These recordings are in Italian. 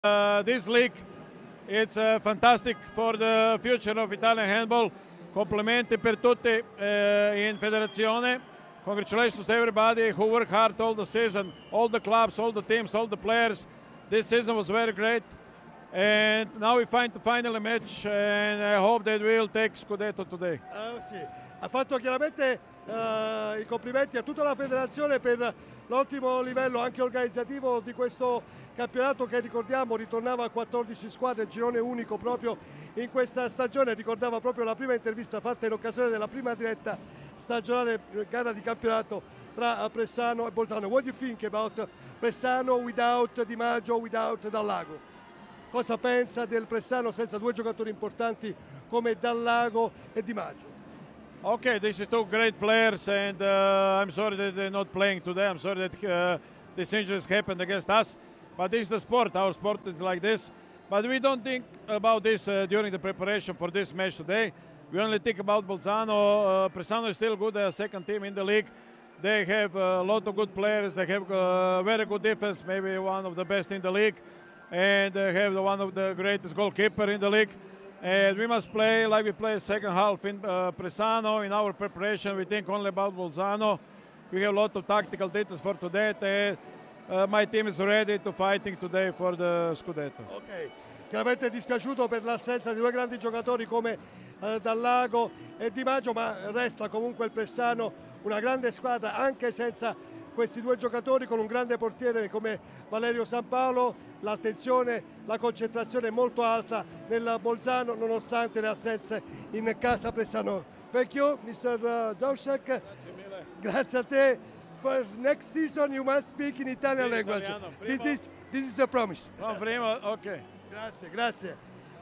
this league. It's fantastic for the future of Italian handball. Complimenti per tutti in federazione. Congratulations to everybody who worked hard all the season, all the clubs, all the teams, all the players. This season was very great. And now we find the final match, and I hope that we will take Scudetto today. Sì. Ha fatto chiaramente i complimenti a tutta la federazione per l'ottimo livello anche organizzativo di questo campionato che, ricordiamo, ritornava a 14 squadre, girone unico proprio in questa stagione. Ricordava proprio la prima intervista fatta in occasione della prima diretta stagionale gara di campionato tra Pressano e Bolzano. What do you think about Pressano without Di Maggio, without Dallago? Cosa pensa del Pressano senza due giocatori importanti come Dallago e Di Maggio? Okay, this is two great players, and I'm sorry that they're not playing today. I'm sorry that this injuries happened against us, but this is the sport. Our sport is like this. But we don't think about this during the preparation for this match today. We only think about Bolzano. Pressano is still good, second team in the league. They have a lot of good players. They have very good defense, maybe one of the best in the league. And they have one of the greatest goalkeeper in the league. And we must play like we play second half in Pressano. In our preparation, we think only about Bolzano. We have a lot of tactical details for today. My team is ready to fighting today for the Scudetto. Ok, chiaramente è dispiaciuto per l'assenza di due grandi giocatori come Dallago e Di Maggio, ma resta comunque il Pressano una grande squadra anche senza questi due giocatori, con un grande portiere come Valerio Sampaolo. L'attenzione, la concentrazione è molto alta nel Bolzano nonostante le assenze in casa Pressano. Thank you, Mr. Dorsak. Grazie a te. For next season you must speak in Italian language. This is a promise. No, prima, ok. Grazie.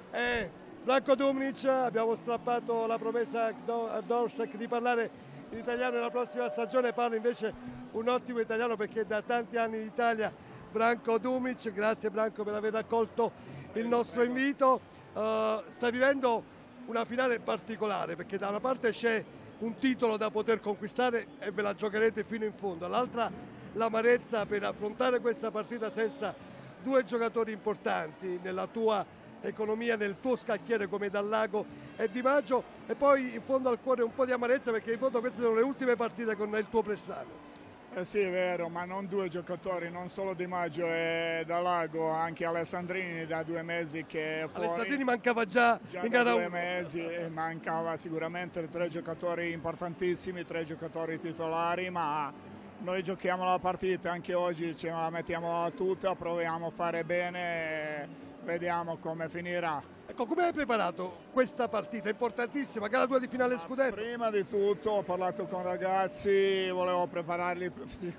Branko Dumnic, abbiamo strappato la promessa a Dorsak di parlare in italiano nella prossima stagione, parla invece un ottimo italiano perché da tanti anni in Italia. Branko Dumnic, grazie Branko per aver accolto il nostro invito. Sta vivendo una finale particolare perché da una parte c'è un titolo da poter conquistare e ve la giocherete fino in fondo, dall'altra l'amarezza per affrontare questa partita senza due giocatori importanti nella tua economia, nel tuo scacchiere come Dallago e Di Maggio, e poi in fondo al cuore un po' di amarezza perché in fondo queste sono le ultime partite con il tuo Pressano. Sì, è vero, ma non due giocatori, non solo Di Maggio e Dallago, anche Alessandrini da 2 mesi che è fuori. Alessandrini mancava già in gara 1. 2 mesi, mancava sicuramente 3 giocatori importantissimi, 3 giocatori titolari, ma noi giochiamo la partita, anche oggi ce la mettiamo tutta, proviamo a fare bene e vediamo come finirà. Ecco, come hai preparato questa partita importantissima, gara 2 di finale Scudetto? Prima di tutto ho parlato con ragazzi, volevo prepararli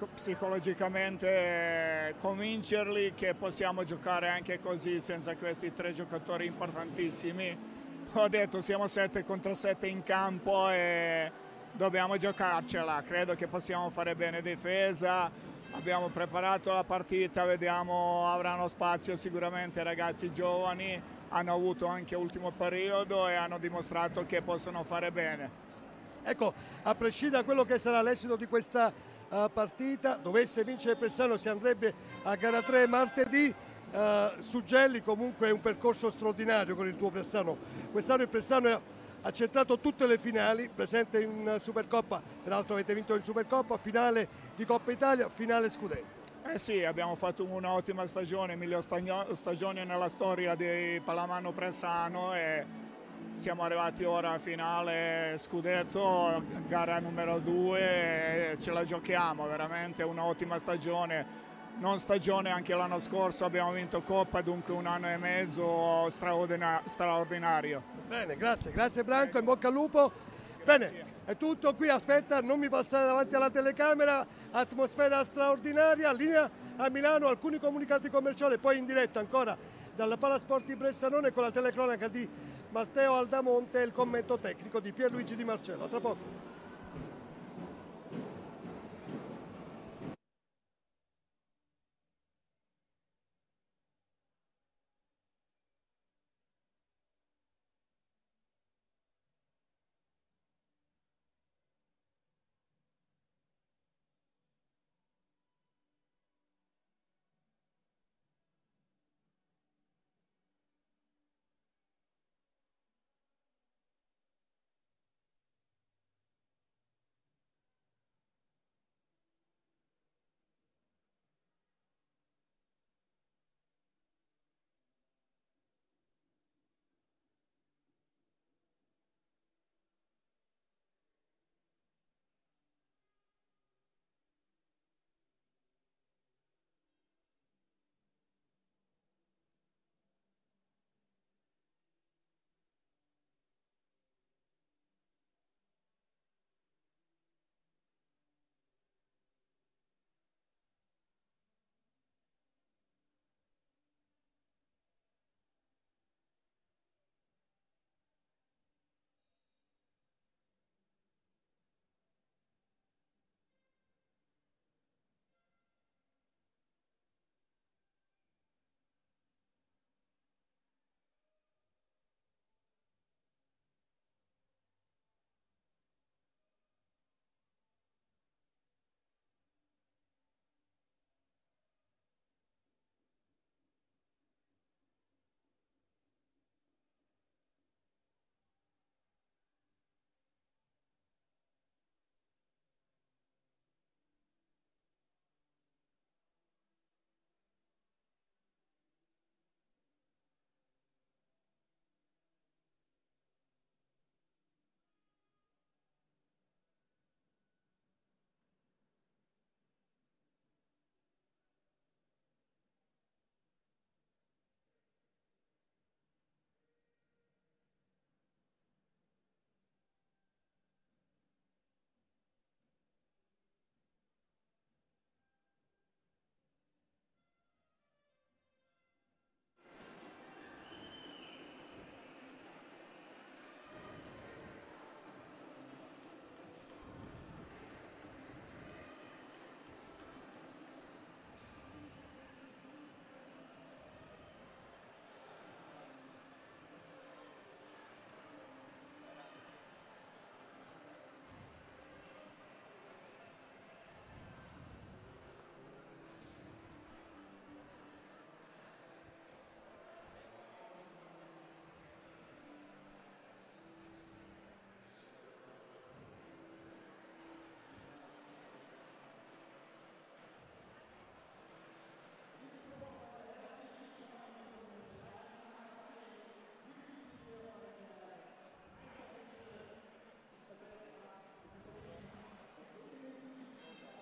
psicologicamente, convincerli che possiamo giocare anche così senza questi 3 giocatori importantissimi. Ho detto siamo 7 contro 7 in campo e dobbiamo giocarcela, credo che possiamo fare bene difesa. Abbiamo preparato la partita, vediamo, avranno spazio sicuramente ragazzi giovani, hanno avuto anche ultimo periodo e hanno dimostrato che possono fare bene. Ecco, a prescindere da quello che sarà l'esito di questa partita, dovesse vincere Pressano si andrebbe a gara 3 martedì. Suggelli comunque un percorso straordinario con il tuo Pressano. Quest'anno il Pressano ha centrato tutte le finali, presente in Supercoppa, peraltro avete vinto in Supercoppa, finale di Coppa Italia, finale Scudetto. Sì, abbiamo fatto un'ottima stagione, miglior stagione nella storia di Pallamano Pressano e siamo arrivati ora a finale Scudetto, gara numero 2 e ce la giochiamo, veramente un'ottima stagione. Non stagione anche l'anno scorso, abbiamo vinto Coppa, dunque 1 anno e mezzo straordinario. Bene, grazie Branko, in bocca al lupo. Bene, è tutto qui, aspetta, non mi passare davanti alla telecamera, atmosfera straordinaria, linea a Milano, alcuni comunicati commerciali, poi in diretta ancora dalla Palasport di Bressanone con la telecronaca di Matteo Aldamonte e il commento tecnico di Pierluigi Di Marcello. A tra poco.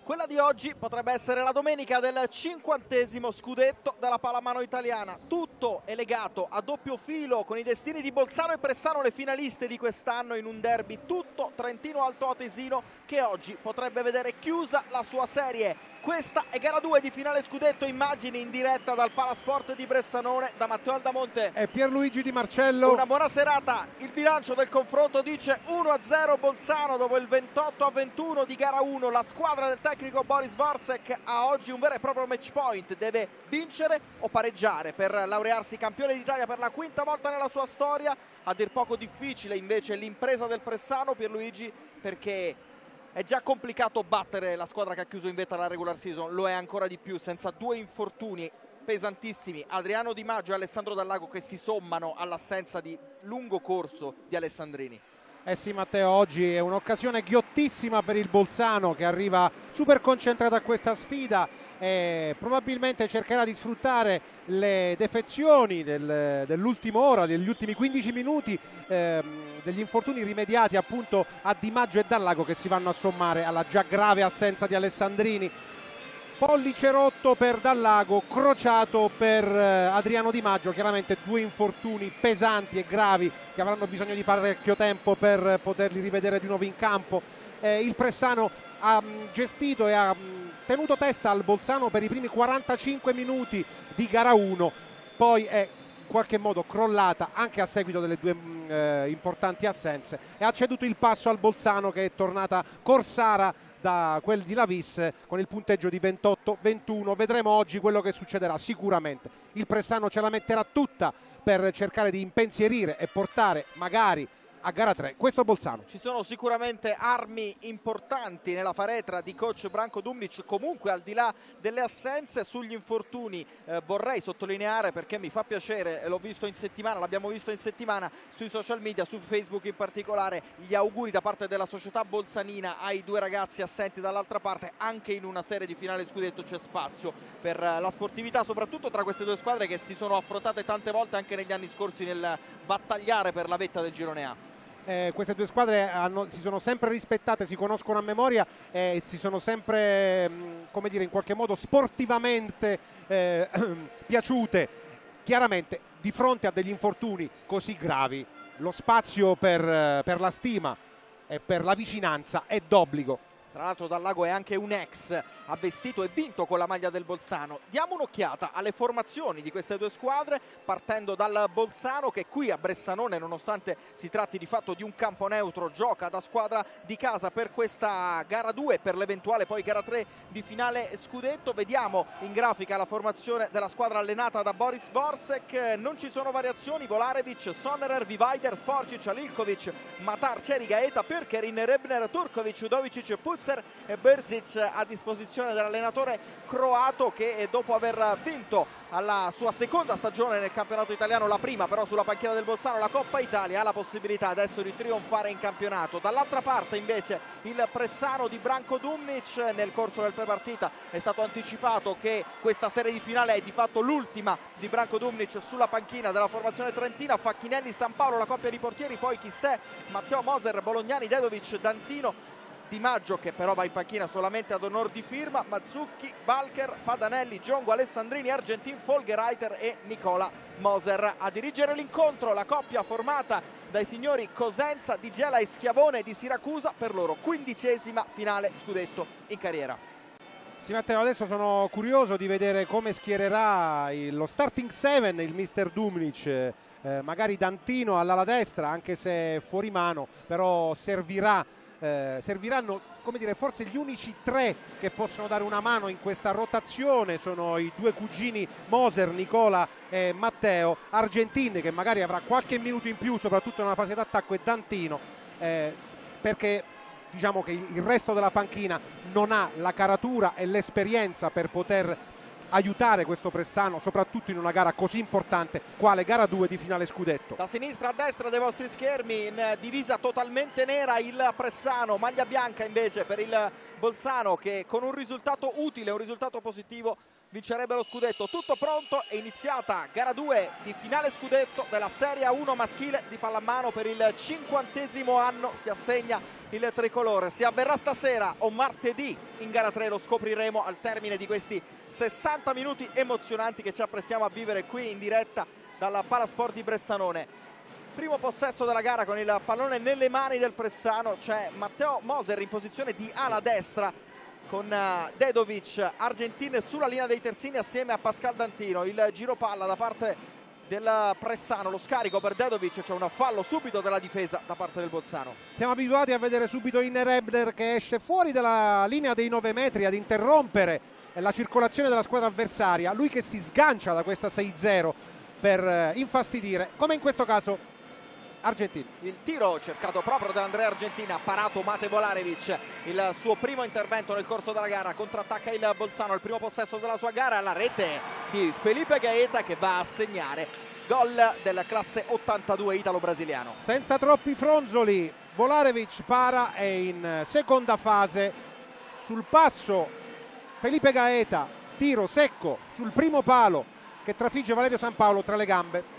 Quella di oggi potrebbe essere la domenica del 50° scudetto della pallamano italiana. Tutto è legato a doppio filo con i destini di Bolzano e Pressano, le finaliste di quest'anno, in un derby tutto Trentino-Alto Atesino che oggi potrebbe vedere chiusa la sua serie. Questa è gara 2 di finale scudetto, immagini in diretta dal Palasport di Bressanone da Matteo Aldamonte e Pierluigi Di Marcello. Una buona serata. Il bilancio del confronto dice 1-0 Bolzano dopo il 28-21 di gara 1. La squadra del tecnico Boris Dvorsek ha oggi un vero e proprio match point, deve vincere o pareggiare per laurearsi campione d'Italia per la quinta volta nella sua storia. A dir poco difficile invece l'impresa del Pressano, Pierluigi, perché è già complicato battere la squadra che ha chiuso in vetta la regular season, lo è ancora di più senza due infortuni pesantissimi, Adriano Di Maggio e Alessandro Dallago, che si sommano all'assenza di lungo corso di Alessandrini. Eh sì Matteo, oggi è un'occasione ghiottissima per il Bolzano, che arriva super concentrato a questa sfida e probabilmente cercherà di sfruttare le defezioni dell'ultima ora, degli ultimi 15 minuti, degli infortuni rimediati appunto a Di Maggio e Dallago, che si vanno a sommare alla già grave assenza di Alessandrini. Pollice rotto per Dallago, crociato per Adriano Di Maggio, chiaramente due infortuni pesanti e gravi che avranno bisogno di parecchio tempo per poterli rivedere di nuovo in campo. Il Pressano ha gestito e ha tenuto testa al Bolzano per i primi 45 minuti di gara 1, poi è in qualche modo crollata anche a seguito delle due importanti assenze e ha ceduto il passo al Bolzano, che è tornata corsara da quel di Lavis con il punteggio di 28-21. Vedremo oggi quello che succederà. Sicuramente il Pressano ce la metterà tutta per cercare di impensierire e portare magari a gara 3 questo Bolzano. Ci sono sicuramente armi importanti nella faretra di coach Branko Dumnic. Comunque, al di là delle assenze, sugli infortuni vorrei sottolineare, perché mi fa piacere, l'ho visto in settimana, l'abbiamo visto in settimana sui social media, su Facebook in particolare, gli auguri da parte della società bolzanina ai due ragazzi assenti dall'altra parte. Anche in una serie di finale scudetto c'è spazio per la sportività, soprattutto tra queste due squadre che si sono affrontate tante volte anche negli anni scorsi nel battagliare per la vetta del girone A. Queste due squadre si sono sempre rispettate, si conoscono a memoria e si sono sempre, come dire, in qualche modo sportivamente piaciute. Chiaramente di fronte a degli infortuni così gravi lo spazio per la stima e per la vicinanza è d'obbligo. Tra l'altro Dallago è anche un ex, ha vestito e vinto con la maglia del Bolzano. Diamo un'occhiata alle formazioni di queste due squadre, partendo dal Bolzano, che qui a Bressanone, nonostante si tratti di fatto di un campo neutro, gioca da squadra di casa per questa gara 2, per l'eventuale poi gara 3 di finale scudetto. Vediamo in grafica la formazione della squadra allenata da Boris Dvorsek. Non ci sono variazioni: Volarevic, Sonnerer, Vivajder, Sporcic, Alilkovic, Matar, Ceri, Gaeta, Pirkerin, Rebner, Turkovic, Udovicic, Puzzer e Berzic a disposizione dell'allenatore croato, che dopo aver vinto alla sua seconda stagione nel campionato italiano, la prima però sulla panchina del Bolzano, la Coppa Italia, ha la possibilità adesso di trionfare in campionato. Dall'altra parte invece il Pressano di Branko Dumnic. Nel corso del prepartita è stato anticipato che questa serie di finale è di fatto l'ultima di Branko Dumnic sulla panchina della formazione trentina. Facchinelli, San Paolo la coppia di portieri, poi Chistè, Matteo Moser, Bolognani, Dedovic, Dantino, Di Maggio, che però va in panchina solamente ad onor di firma, Mazzucchi, Valcher, Fadanelli, Giongo, Alessandrini, Argentin, Folgereiter e Nicola Moser. A dirigere l'incontro la coppia formata dai signori Cosenza, Di Gela e Schiavone di Siracusa, per loro 15ª finale scudetto in carriera. Sì Matteo, adesso sono curioso di vedere come schiererà lo starting 7 il mister Dumnic. Magari Dantino all'ala destra, anche se fuori mano, però serviranno, come dire, forse gli unici tre che possono dare una mano in questa rotazione sono i due cugini Moser, Nicola e Matteo. Argentin, che magari avrà qualche minuto in più soprattutto nella fase d'attacco, e Dantino, perché diciamo che il resto della panchina non ha la caratura e l'esperienza per poter aiutare questo Pressano, soprattutto in una gara così importante quale gara 2 di finale scudetto. Da sinistra a destra dei vostri schermi, in divisa totalmente nera, il Pressano, maglia bianca invece per il Bolzano, che con un risultato utile, un risultato positivo, vincerebbe lo scudetto. Tutto pronto, è iniziata gara 2 di finale scudetto della Serie A1 maschile di pallamano. Per il 50° anno si assegna il tricolore. Si avverrà stasera o martedì in gara 3, lo scopriremo al termine di questi 60 minuti emozionanti che ci apprestiamo a vivere qui in diretta dalla Palasport di Bressanone. Primo possesso della gara con il pallone nelle mani del Pressano, c'è Matteo Moser in posizione di ala destra con Dedovic, Argentin sulla linea dei terzini assieme a Pascal D'Antino. Il giro palla da parte del Pressano, lo scarico per Dedovic, c'è un fallo subito della difesa da parte del Bolzano. Siamo abituati a vedere subito Inner Ebner che esce fuori dalla linea dei 9 metri ad interrompere la circolazione della squadra avversaria, lui che si sgancia da questa 6-0 per infastidire, come in questo caso Argentin. Il tiro cercato proprio da Andrea Argentin, ha parato Mate Volarevic, il suo primo intervento nel corso della gara. Contrattacca il Bolzano, il primo possesso della sua gara, la rete di Felipe Gaeta che va a segnare gol della classe 82 italo-brasiliano. Senza troppi fronzoli Volarevic para e in seconda fase sul passo Felipe Gaeta, tiro secco sul primo palo che trafigge Valerio Sampaolo tra le gambe.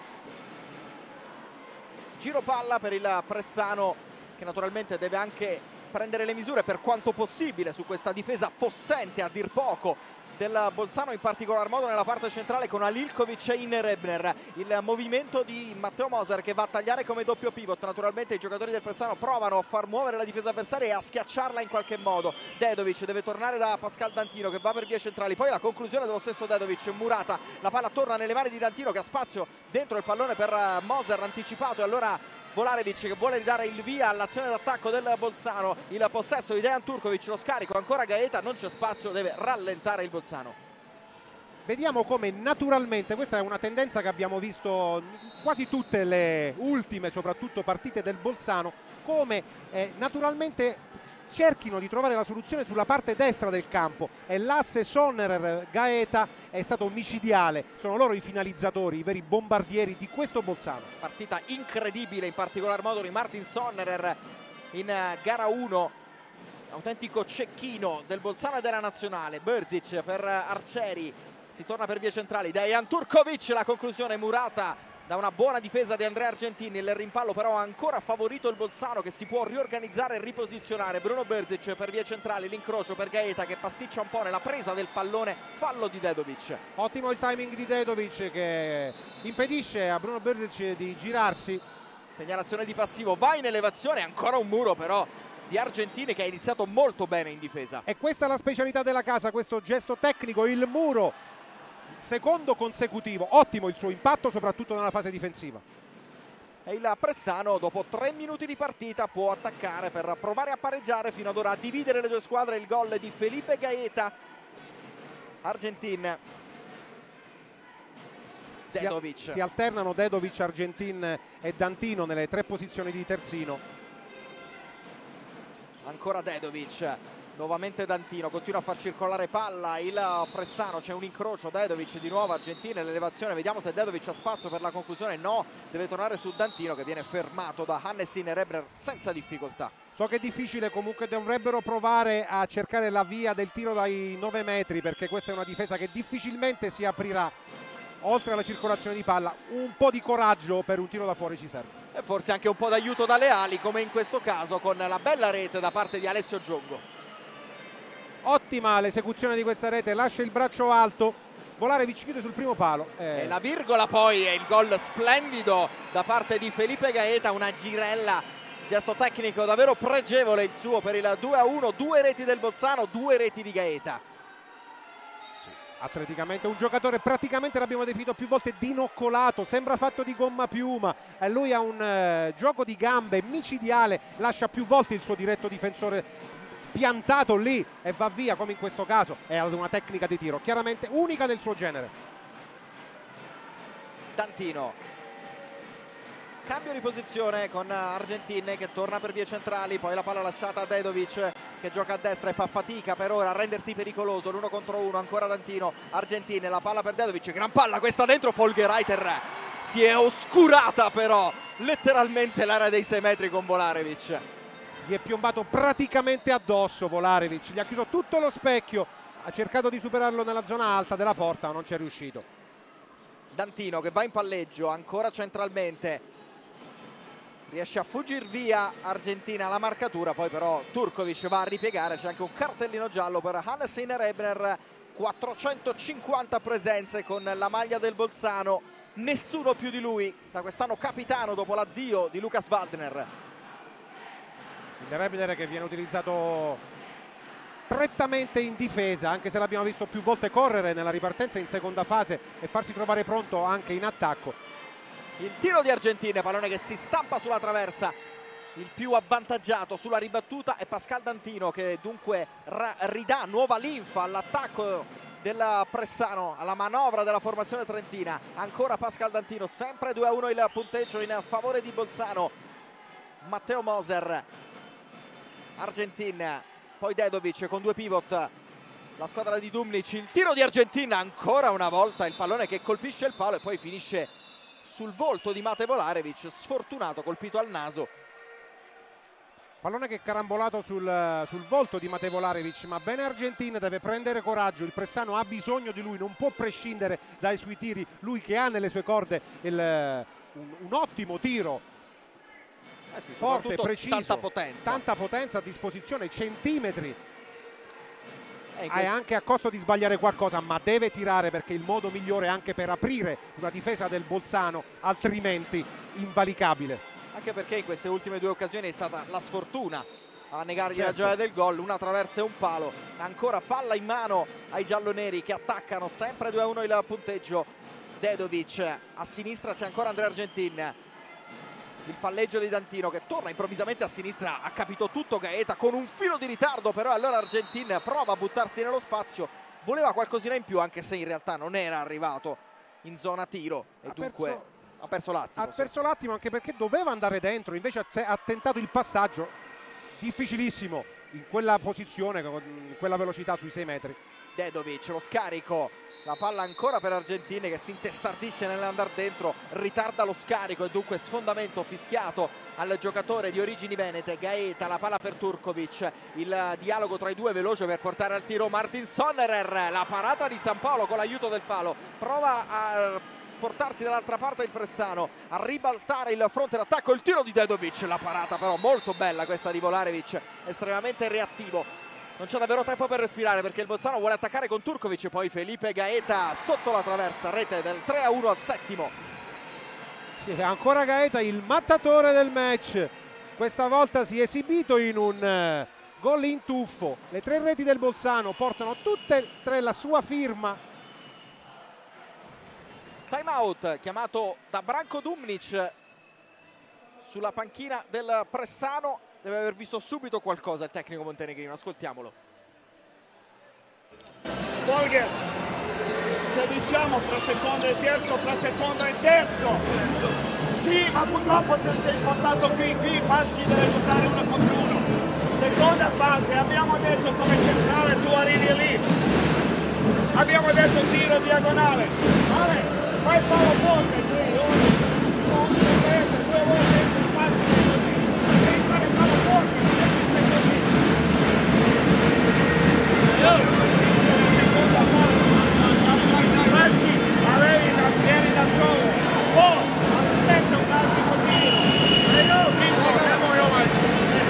Giro palla per il Pressano che naturalmente deve anche prendere le misure per quanto possibile su questa difesa possente a dir poco del Bolzano, in particolar modo nella parte centrale con Alilkovic e Inner Ebner. Il movimento di Matteo Moser che va a tagliare come doppio pivot. Naturalmente i giocatori del Pressano provano a far muovere la difesa avversaria e a schiacciarla in qualche modo. Dedovic deve tornare da Pascal D'Antino che va per vie centrali, poi la conclusione dello stesso Dedovic, Murata, la palla torna nelle mani di D'Antino che ha spazio dentro il pallone per Moser anticipato, e allora Volarevic che vuole ridare il via all'azione d'attacco del Bolzano. Il possesso di Dejan Turkovic, lo scarico ancora Gaeta, non c'è spazio, deve rallentare il Bolzano. Vediamo come naturalmente, questa è una tendenza che abbiamo visto quasi tutte le ultime soprattutto partite del Bolzano, come naturalmente cerchino di trovare la soluzione sulla parte destra del campo, e l'asse Sonnerer-Gaeta è stato micidiale. Sono loro i finalizzatori, i veri bombardieri di questo Bolzano. Partita incredibile, in particolar modo di Martin Sonnerer in gara 1, autentico cecchino del Bolzano e della nazionale. Brzic per Arcieri, si torna per vie centrali, Dejan Turkovic, la conclusione Murata da una buona difesa di Andrea Argentin. Il rimpallo però ha ancora favorito il Bolzano che si può riorganizzare e riposizionare. Bruno Brzic per vie centrali, l'incrocio per Gaeta che pasticcia un po' nella presa del pallone, fallo di Dedovic. Ottimo il timing di Dedovic che impedisce a Bruno Brzic di girarsi. Segnalazione di passivo, va in elevazione, ancora un muro però di Argentin che ha iniziato molto bene in difesa. E questa è la specialità della casa, questo gesto tecnico, il muro. Secondo consecutivo, ottimo il suo impatto soprattutto nella fase difensiva. E il Pressano dopo 3 minuti di partita può attaccare per provare a pareggiare, fino ad ora a dividere le due squadre. Il gol di Felipe Gaeta. Argentin, Dedovic. Si alternano Dedovic, Argentin e D'Antino nelle 3 posizioni di terzino. Ancora Dedovic, nuovamente D'Antino, continua a far circolare palla il Pressano, c'è un incrocio, Dedovic di nuovo, Argentin, l'elevazione, vediamo se Dedovic ha spazio per la conclusione. No, deve tornare su D'Antino che viene fermato da Hannes Inner Ebner senza difficoltà. So che è difficile, comunque dovrebbero provare a cercare la via del tiro dai 9 metri, perché questa è una difesa che difficilmente si aprirà. Oltre alla circolazione di palla, un po' di coraggio per un tiro da fuori ci serve. E forse anche un po' d'aiuto dalle ali, come in questo caso con la bella rete da parte di Alessio Giongo. Ottima l'esecuzione di questa rete, lascia il braccio alto, Volarevic chiude sul primo palo. E la virgola poi è il gol splendido da parte di Felipe Gaeta, una girella, gesto tecnico davvero pregevole il suo per il 2-1, 2 reti del Bolzano, 2 reti di Gaeta. Atleticamente un giocatore, praticamente l'abbiamo definito più volte dinoccolato, sembra fatto di gomma piuma, lui ha un gioco di gambe micidiale, lascia più volte il suo diretto difensore piantato lì e va via, come in questo caso. È una tecnica di tiro chiaramente unica del suo genere. D'Antino, cambio di posizione con Argentin che torna per vie centrali, poi la palla lasciata a Dedovic che gioca a destra e fa fatica per ora a rendersi pericoloso, l'1 contro 1, ancora D'Antino, Argentin, la palla per Dedovic, gran palla questa dentro, Folgereiter si è oscurata però letteralmente l'area dei 6 metri con Volarevic. Gli è piombato praticamente addosso Volarevic, gli ha chiuso tutto lo specchio ha cercato di superarlo nella zona alta della porta, ma non ci è riuscito. Dantino che va in palleggio ancora centralmente, riesce a fuggire via Argentina la marcatura, poi però Turkovic va a ripiegare, c'è anche un cartellino giallo per Hannes Innerebner. 450 presenze con la maglia del Bolzano, nessuno più di lui, da quest'anno capitano dopo l'addio di Lukas Waldner. Innerebner che viene utilizzato prettamente in difesa, anche se l'abbiamo visto più volte correre nella ripartenza in seconda fase e farsi trovare pronto anche in attacco. Il tiro di Argentina, pallone che si stampa sulla traversa, il più avvantaggiato sulla ribattuta è Pascal Dantino, che dunque ridà nuova linfa all'attacco del Pressano, alla manovra della formazione trentina. Ancora Pascal Dantino, sempre 2-1 il punteggio in favore di Bolzano. Matteo Moser, Argentina, poi Dedovic con due pivot, la squadra di Dumnic. Il tiro di Argentina, ancora una volta il pallone che colpisce il palo e poi finisce sul volto di Mate Volarevic, sfortunato, colpito al naso. Pallone che è carambolato sul volto di Mate Volarevic, ma bene Argentina, deve prendere coraggio, il Pressano ha bisogno di lui, non può prescindere dai suoi tiri, lui che ha nelle sue corde un ottimo tiro, Sì, forte, preciso, tanta potenza a disposizione, centimetri, e anche a costo di sbagliare qualcosa, ma deve tirare, perché è il modo migliore anche per aprire una difesa del Bolzano, altrimenti invalicabile. Anche perché in queste ultime due occasioni è stata la sfortuna a negargli la gioia del gol, una traversa e un palo. Ancora palla in mano ai gialloneri che attaccano, sempre 2-1 il punteggio. Dedovic, a sinistra c'è ancora Andrea Argentin, il palleggio di Dantino che torna improvvisamente a sinistra, ha capito tutto Gaeta con un filo di ritardo, però allora Argentin prova a buttarsi nello spazio, voleva qualcosina in più anche se in realtà non era arrivato in zona tiro e dunque ha perso l'attimo. Ha perso l'attimo anche perché doveva andare dentro, invece ha tentato il passaggio difficilissimo in quella posizione, con quella velocità sui 6 metri. Dedovic, lo scarico, la palla ancora per Argentini che si intestardisce nell'andare dentro, ritarda lo scarico e dunque sfondamento fischiato al giocatore di origini venete. Gaeta, la palla per Turkovic, il dialogo tra i due veloce per portare al tiro Martin Sonnerer, la parata di San Paolo con l'aiuto del palo, prova a portarsi dall'altra parte il Pressano, a ribaltare il fronte d'attacco, il tiro di Dedovic, la parata però molto bella questa di Volarevic, estremamente reattivo. Non c'è davvero tempo per respirare perché il Bolzano vuole attaccare con Turkovic, poi Felipe Gaeta sotto la traversa, rete del 3-1 al settimo. Sì, ancora Gaeta, il mattatore del match, questa volta si è esibito in un gol in tuffo. Le 3 reti del Bolzano portano tutte e 3 la sua firma. Time out chiamato da Branko Dumnic sulla panchina del Pressano, deve aver visto subito qualcosa il tecnico montenegrino, ascoltiamolo. Volger, se diciamo fra secondo e terzo, sì, ma purtroppo ti sei spostato qui Paschi deve giocare 1 contro 1. Seconda fase, abbiamo detto come centrale tu arrivi lì, abbiamo detto tiro diagonale, vale, fai palo forte, 2 volte facile così, devi fare palo forte, seconda fase, Paschi, vieni da solo, aspetta un attimo tiro, e no, andiamo io Paschi,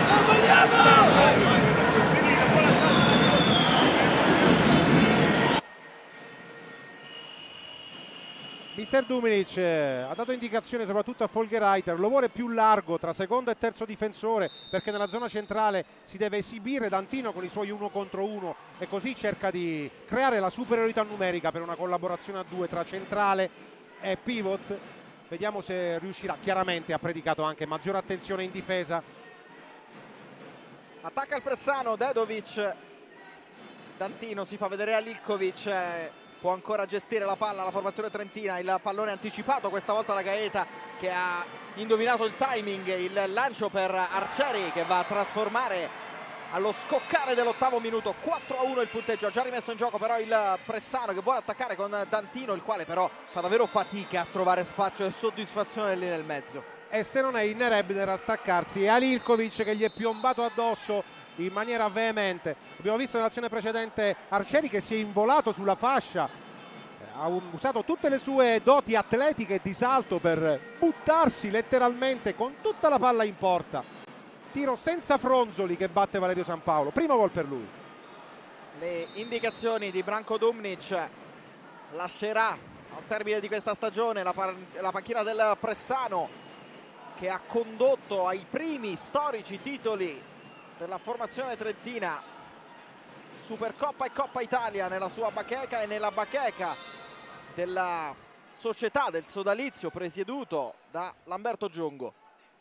Mister Dumnic ha dato indicazione soprattutto a Folgerreiter, lo vuole più largo tra secondo e terzo difensore, perché nella zona centrale si deve esibire Dantino con i suoi 1 contro 1 e così cerca di creare la superiorità numerica per una collaborazione a 2 tra centrale e pivot. Vediamo se riuscirà. Chiaramente ha predicato anche maggiore attenzione in difesa. Attacca il Pressano, Dedovic, Dantino si fa vedere a Lilkovic, può ancora gestire la palla la formazione trentina, il pallone anticipato questa volta da Gaeta che ha indovinato il timing, il lancio per Arcieri che va a trasformare allo scoccare dell'8° minuto. 4-1 il punteggio, ha già rimesso in gioco però il Pressano che vuole attaccare con Dantino, il quale però fa davvero fatica a trovare spazio e soddisfazione lì nel mezzo. E se non è Innerebner a staccarsi, è Lilkovic che gli è piombato addosso in maniera veemente. Abbiamo visto nell'azione precedente Arcieri che si è involato sulla fascia, ha usato tutte le sue doti atletiche e di salto per buttarsi letteralmente con tutta la palla in porta. Tiro senza fronzoli che batte Valerio Sampaolo, primo gol per lui. Le indicazioni di Branko Dumnic: lascerà al termine di questa stagione la panchina del Pressano, che ha condotto ai primi storici titoli della formazione trentina, Supercoppa e Coppa Italia nella sua bacheca e nella bacheca della società del sodalizio presieduto da Lamberto Giongo.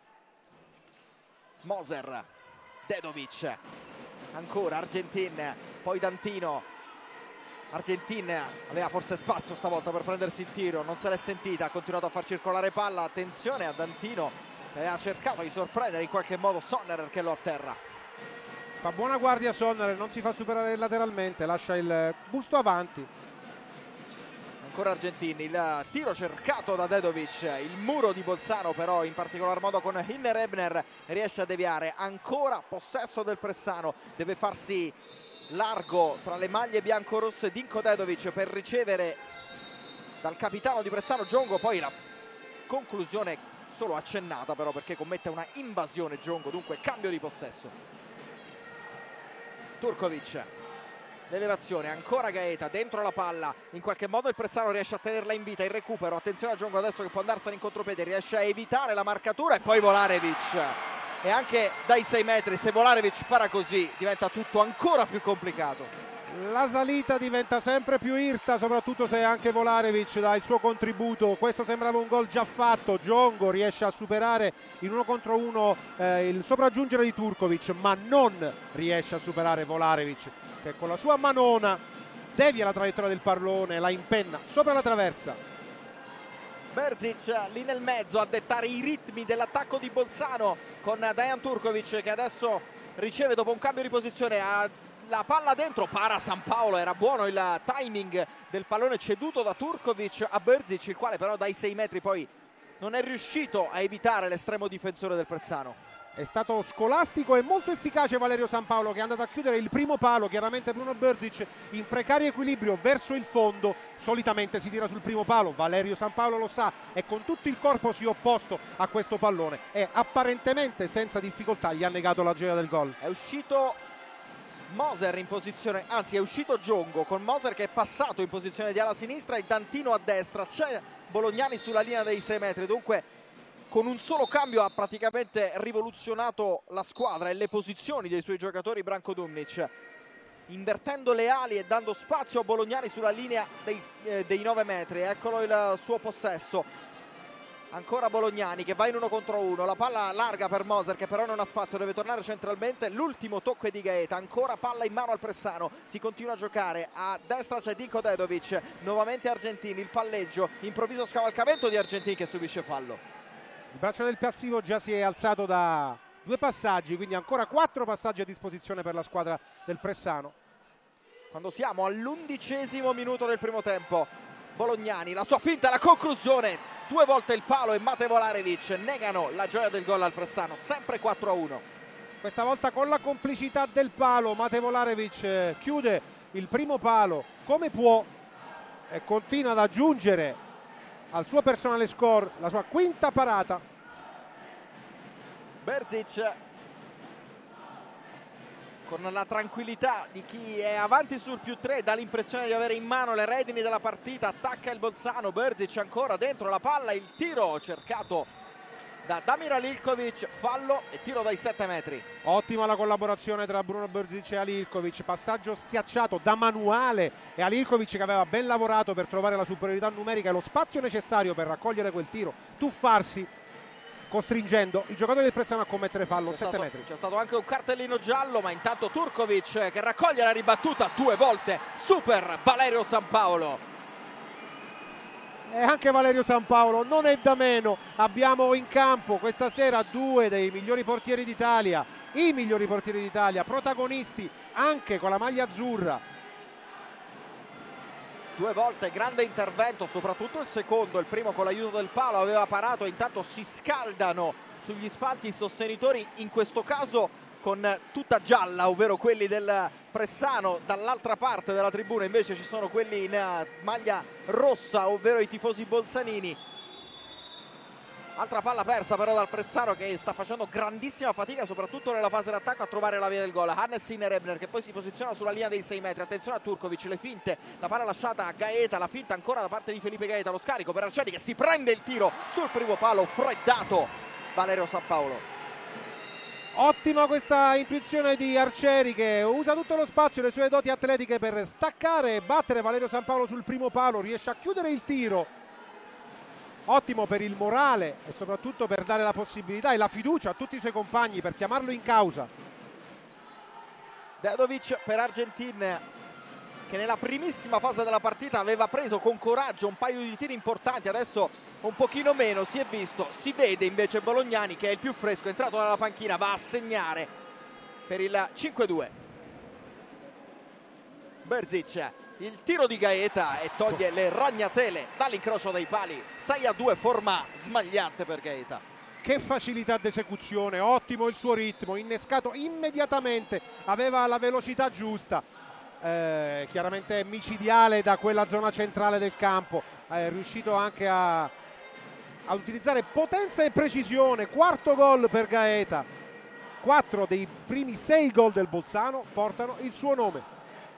Moser, Dedovic, ancora Argentin, poi Dantino. Argentin aveva forse spazio stavolta per prendersi il tiro, non se l'è sentita, ha continuato a far circolare palla. Attenzione a Dantino che aveva cercato di sorprendere in qualche modo Sonnerer, che lo atterra. Fa buona guardia Sonnerer, non si fa superare lateralmente, lascia il busto avanti. Ancora Argentini, il tiro cercato da Dedovic, il muro di Bolzano però in particolar modo con Hinner Ebner riesce a deviare. Ancora possesso del Pressano, deve farsi largo tra le maglie biancorosse Dinko Dedovic per ricevere dal capitano di Pressano Giongo. Poi la conclusione solo accennata però, perché commette una invasione Giongo, dunque cambio di possesso. Turkovic, l'elevazione, ancora Gaeta dentro la palla, in qualche modo il Pressano riesce a tenerla in vita. Il recupero, attenzione a Giongo adesso che può andarsene in contropiede, riesce a evitare la marcatura e poi Volarevic. E anche dai 6 metri, se Volarevic para così, diventa tutto ancora più complicato. La salita diventa sempre più irta, soprattutto se anche Volarevic dà il suo contributo. Questo sembrava un gol già fatto. Giongo riesce a superare in 1 contro 1 il sopraggiungere di Turkovic, ma non riesce a superare Volarevic, che con la sua manona devia la traiettoria del pallone, la impenna sopra la traversa. Berzic lì nel mezzo a dettare i ritmi dell'attacco di Bolzano, con Dejan Turkovic che adesso riceve dopo un cambio di posizione la palla dentro. Para Sampaolo, era buono il timing del pallone ceduto da Turkovic a Berzic, il quale però dai 6 metri poi non è riuscito a evitare l'estremo difensore del Pressano. È stato scolastico e molto efficace Valerio Sampaolo, che è andato a chiudere il primo palo. Chiaramente Bruno Berzic in precario equilibrio verso il fondo, solitamente si tira sul primo palo, Valerio Sampaolo lo sa e con tutto il corpo si è opposto a questo pallone e apparentemente senza difficoltà gli ha negato la gioia del gol. È uscito Moser in posizione, anzi è uscito Giongo, con Moser che è passato in posizione di ala sinistra e Dantino a destra. C'è Bolognani sulla linea dei 6 metri, dunque con un solo cambio ha praticamente rivoluzionato la squadra e le posizioni dei suoi giocatori Branko Dumnic, invertendo le ali e dando spazio a Bolognani sulla linea dei 9 metri. Eccolo il suo possesso. Ancora Bolognani che va in 1 contro 1, la palla larga per Moser che però non ha spazio, deve tornare centralmente. L'ultimo tocco è di Gaeta, ancora palla in mano al Pressano, si continua a giocare. A destra c'è Dinko Dedovic, nuovamente Argentini, il palleggio, improvviso scavalcamento di Argentini che subisce fallo. Il braccio del passivo già si è alzato da 2 passaggi, quindi ancora 4 passaggi a disposizione per la squadra del Pressano. Quando siamo all'11° minuto del primo tempo, Bolognani, la sua finta, la conclusione, 2 volte il palo e Mate Volarevic negano la gioia del gol al Pressano, sempre 4-1. Questa volta con la complicità del palo, Mate Volarevic chiude il primo palo come può e continua ad aggiungere al suo personale score la sua quinta parata. Berzic con la tranquillità di chi è avanti sul +3, dà l'impressione di avere in mano le redini della partita, attacca il Bolzano. Berzic ancora dentro la palla, il tiro cercato da Damir Alilkovic, fallo e tiro dai 7 metri. Ottima la collaborazione tra Bruno Berzic e Alilkovic, passaggio schiacciato da manuale e Alilkovic che aveva ben lavorato per trovare la superiorità numerica e lo spazio necessario per raccogliere quel tiro, tuffarsi, costringendo i giocatori del Pressano a commettere fallo. 7 metri. C'è stato anche un cartellino giallo, ma intanto Turkovic che raccoglie la ribattuta 2 volte, super Valerio Sampaolo. E anche Valerio Sampaolo non è da meno. Abbiamo in campo questa sera 2 dei migliori portieri d'Italia, i migliori portieri d'Italia, protagonisti anche con la maglia azzurra. 2 volte grande intervento, soprattutto il secondo, il primo con l'aiuto del palo aveva parato, intanto si scaldano sugli spalti i sostenitori, in questo caso con tutta gialla, ovvero quelli del Pressano. Dall'altra parte della tribuna invece ci sono quelli in maglia rossa, ovvero i tifosi bolzanini. Altra palla persa però dal Pressano, che sta facendo grandissima fatica soprattutto nella fase d'attacco a trovare la via del gol. Hannes Sinner-Ebner, che poi si posiziona sulla linea dei 6 metri. Attenzione a Turkovic, le finte, la palla lasciata a Gaeta, la finta ancora da parte di Felipe Gaeta, lo scarico per Arcieri che si prende il tiro sul primo palo, freddato Valerio Sampaolo. Ottima questa intuizione di Arcieri, che usa tutto lo spazio e le sue doti atletiche per staccare e battere Valerio Sampaolo sul primo palo, riesce a chiudere il tiro. Ottimo per il morale e soprattutto per dare la possibilità e la fiducia a tutti i suoi compagni, per chiamarlo in causa. Dedovic per Argentin, che nella primissima fase della partita aveva preso con coraggio un paio di tiri importanti, adesso un pochino meno, si è visto, si vede invece Bolognani, che è il più fresco, è entrato dalla panchina, va a segnare per il 5-2. Berzic, il tiro di Gaeta e toglie le ragnatele dall'incrocio dei pali. 6-2, forma smagliante per Gaeta. Che facilità d'esecuzione, ottimo il suo ritmo, innescato immediatamente, aveva la velocità giusta, chiaramente micidiale da quella zona centrale del campo, è riuscito anche a utilizzare potenza e precisione. Quarto gol per Gaeta, 4 dei primi 6 gol del Bolzano portano il suo nome.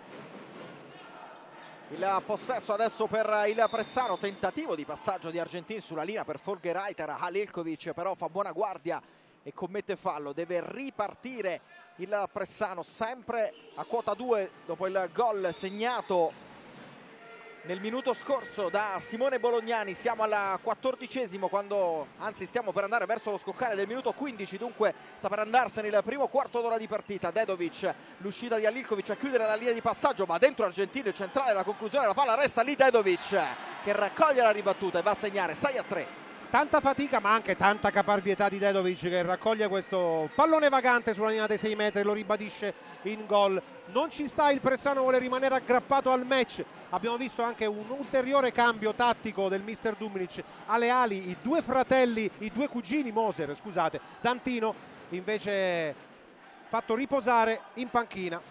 Il possesso adesso per il Pressano, tentativo di passaggio di Argentin sulla linea per Folgereiter. Halilkovic però fa buona guardia e commette fallo, deve ripartire il Pressano, sempre a quota 2 dopo il gol segnato nel minuto scorso da Simone Bolognani. Siamo al 14esimo, quando anzi stiamo per andare verso lo scoccare del minuto 15, dunque sta per andarsene il primo quarto d'ora di partita. Dedovic, l'uscita di Halilkovic a chiudere la linea di passaggio, va dentro Argentino, il centrale, la conclusione, la palla resta lì. Dedovic che raccoglie la ribattuta e va a segnare. 6-3. Tanta fatica ma anche tanta caparbietà di Dedovic, che raccoglie questo pallone vagante sulla linea dei 6 metri e lo ribadisce in gol. Non ci sta, il Pressano vuole rimanere aggrappato al match. Abbiamo visto anche un ulteriore cambio tattico del mister Dumnic. Alle ali i due fratelli, i due cugini Moser, scusate, Dantino invece fatto riposare in panchina.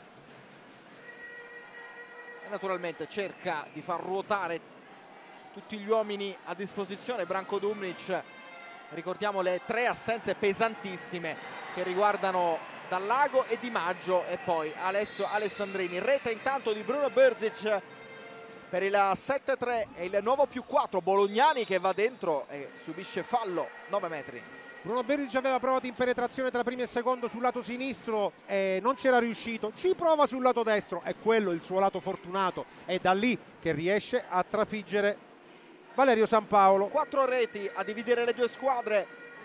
E naturalmente cerca di far ruotare tutti gli uomini a disposizione Branko Dumnic. Ricordiamo le 3 assenze pesantissime che riguardano Dallago e Di Maggio e poi Alessio Alessandrini. Rete intanto di Bruno Berzic per il 7-3 e il nuovo +4. Bolognani che va dentro e subisce fallo, 9 metri. Bruno Berzic aveva provato in penetrazione tra primo e secondo sul lato sinistro e non c'era riuscito, ci prova sul lato destro, è quello il suo lato fortunato, è da lì che riesce a trafiggere Valerio Sampaolo. 4 reti a dividere le due squadre.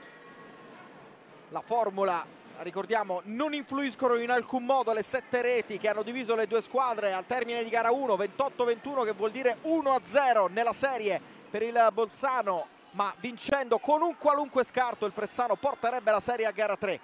La formula, ricordiamo, non influiscono in alcun modo le 7 reti che hanno diviso le due squadre al termine di gara 1, 28-21, che vuol dire 1-0 nella serie per il Bolzano, ma vincendo con un qualunque scarto il Pressano porterebbe la serie a gara 3.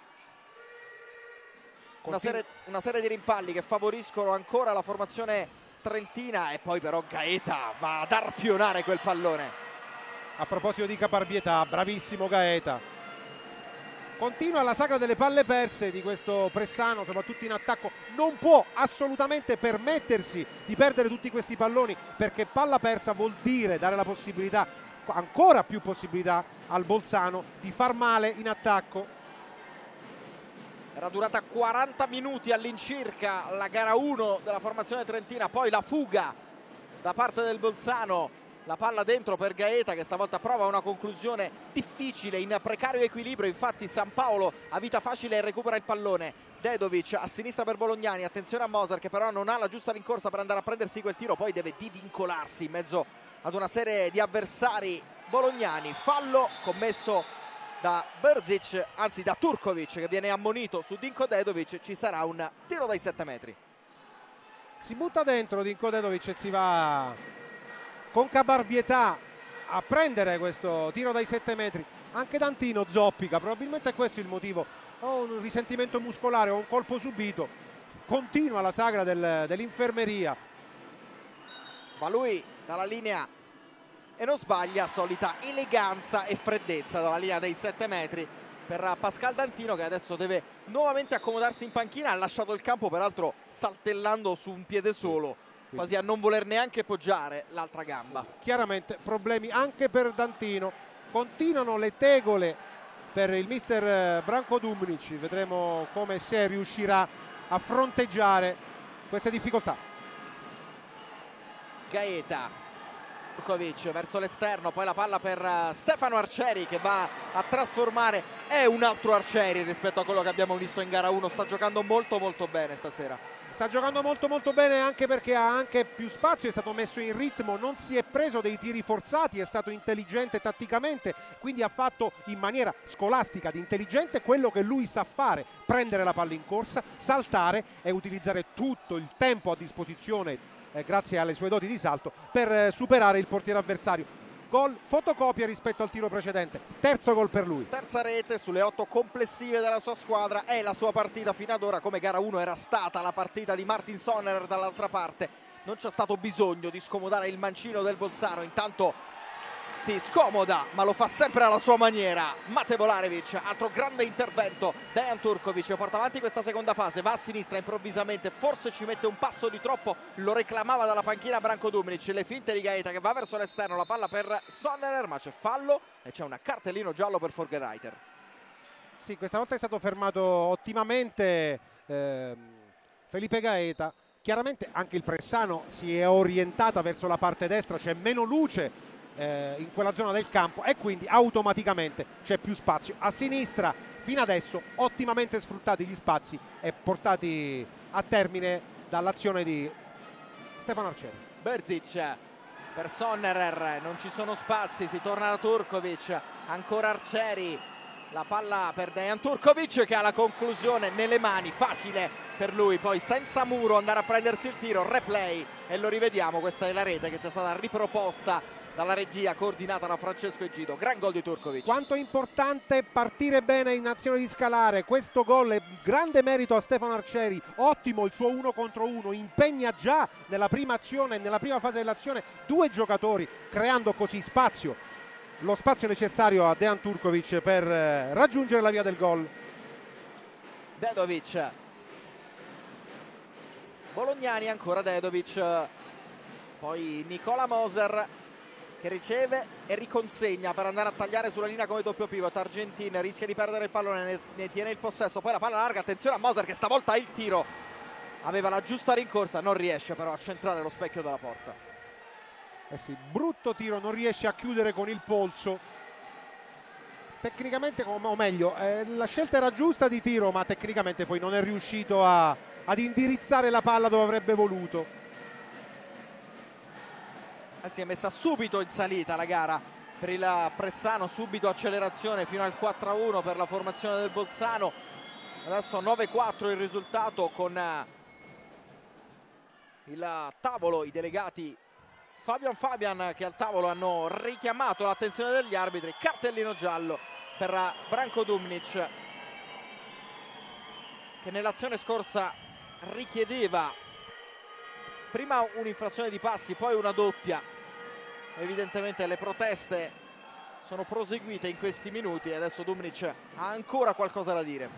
Una serie di rimpalli che favoriscono ancora la formazione trentina e poi però Gaeta va ad arpionare quel pallone. A proposito di caparbietà, bravissimo Gaeta. Continua la sagra delle palle perse di questo Pressano, soprattutto in attacco. Non può assolutamente permettersi di perdere tutti questi palloni, perché palla persa vuol dire dare la possibilità, ancora più possibilità al Bolzano di far male in attacco. Era durata 40 minuti all'incirca la gara 1 della formazione trentina, poi la fuga da parte del Bolzano, la palla dentro per Gaeta che stavolta prova una conclusione difficile in precario equilibrio, infatti Sampaolo ha vita facile e recupera il pallone. Dedovic a sinistra per Bolognani, attenzione a Moser che però non ha la giusta rincorsa per andare a prendersi quel tiro, poi deve divincolarsi in mezzo ad una serie di avversari. Bolognani, fallo commesso da Berzic, anzi da Turkovic, che viene ammonito su Dinko Dedovic. Ci sarà un tiro dai 7 metri. Si butta dentro Dinko Dedovic e si va con caparbietà a prendere questo tiro dai 7 metri. Anche Dantino zoppica, probabilmente è questo il motivo, o un risentimento muscolare o un colpo subito. Continua la sagra dell'infermeria. Ma lui dalla linea e non sbaglia, solita eleganza e freddezza dalla linea dei 7 metri per Pascal Dantino, che adesso deve nuovamente accomodarsi in panchina. Ha lasciato il campo peraltro saltellando su un piede solo, quasi a non voler neanche poggiare l'altra gamba. Chiaramente problemi anche per Dantino, continuano le tegole per il mister Branko Dumnic, vedremo come se riuscirà a fronteggiare queste difficoltà. Gaeta, Turkovic verso l'esterno, poi la palla per Stefano Arcieri, che va a trasformare, è un altro Arcieri rispetto a quello che abbiamo visto in gara 1, sta giocando molto bene stasera. Sta giocando molto bene, anche perché ha anche più spazio, è stato messo in ritmo, non si è preso dei tiri forzati, è stato intelligente tatticamente, quindi ha fatto in maniera scolastica ed intelligente quello che lui sa fare: prendere la palla in corsa, saltare e utilizzare tutto il tempo a disposizione grazie alle sue doti di salto per superare il portiere avversario. Gol fotocopia rispetto al tiro precedente, terzo gol per lui. Terza rete sulle 8 complessive della sua squadra, è la sua partita fino ad ora, come gara 1 era stata la partita di Martin Sonnerer dall'altra parte. Non c'è stato bisogno di scomodare il mancino del Bolzano, intanto si scomoda ma lo fa sempre alla sua maniera Mate Volarevic. Altro grande intervento, Dejan Turkovic porta avanti questa seconda fase, va a sinistra improvvisamente, forse ci mette un passo di troppo, lo reclamava dalla panchina Branko Dumnic. Le finte di Gaeta che va verso l'esterno, la palla per Sonnerer, ma c'è fallo e c'è un cartellino giallo per Forgerreiter. Sì, questa volta è stato fermato ottimamente Felipe Gaeta. Chiaramente anche il Pressano si è orientata verso la parte destra, c'è meno luce in quella zona del campo e quindi automaticamente c'è più spazio a sinistra. Fino adesso ottimamente sfruttati gli spazi e portati a termine dall'azione di Stefano Arcieri. Berzic per Sonnerer, non ci sono spazi, si torna da Turkovic, ancora Arcieri, la palla per Dejan Turkovic che ha la conclusione nelle mani, facile per lui, poi senza muro andare a prendersi il tiro, replay e lo rivediamo. Questa è la rete che ci è stata riproposta dalla regia coordinata da Francesco Egido. Gran gol di Turkovic. Quanto è importante partire bene in azione di scalare, questo gol è grande merito a Stefano Arcieri, ottimo il suo 1 contro 1, impegna già nella prima azione, nella prima fase dell'azione due giocatori, creando così spazio, lo spazio necessario a Dejan Turkovic per raggiungere la via del gol. Dedovic, Bolognani, ancora Dedovic, poi Nicola Moser che riceve e riconsegna per andare a tagliare sulla linea come doppio pivot. Argentin rischia di perdere il pallone, ne tiene il possesso, poi la palla larga, attenzione a Moser che stavolta ha il tiro, aveva la giusta rincorsa, non riesce però a centrare lo specchio della porta. Sì, brutto tiro, non riesce a chiudere con il polso. Tecnicamente, o meglio, la scelta era giusta di tiro, ma tecnicamente poi non è riuscito ad indirizzare la palla dove avrebbe voluto. Si è messa subito in salita la gara per il Pressano, subito accelerazione fino al 4-1 per la formazione del Bolzano. Adesso 9-4 il risultato, con il tavolo, i delegati Fabian che al tavolo hanno richiamato l'attenzione degli arbitri. Cartellino giallo per Branko Dumnic che nell'azione scorsa richiedeva prima un'infrazione di passi, poi una doppia. Evidentemente le proteste sono proseguite in questi minuti e adesso Dumnic ha ancora qualcosa da dire.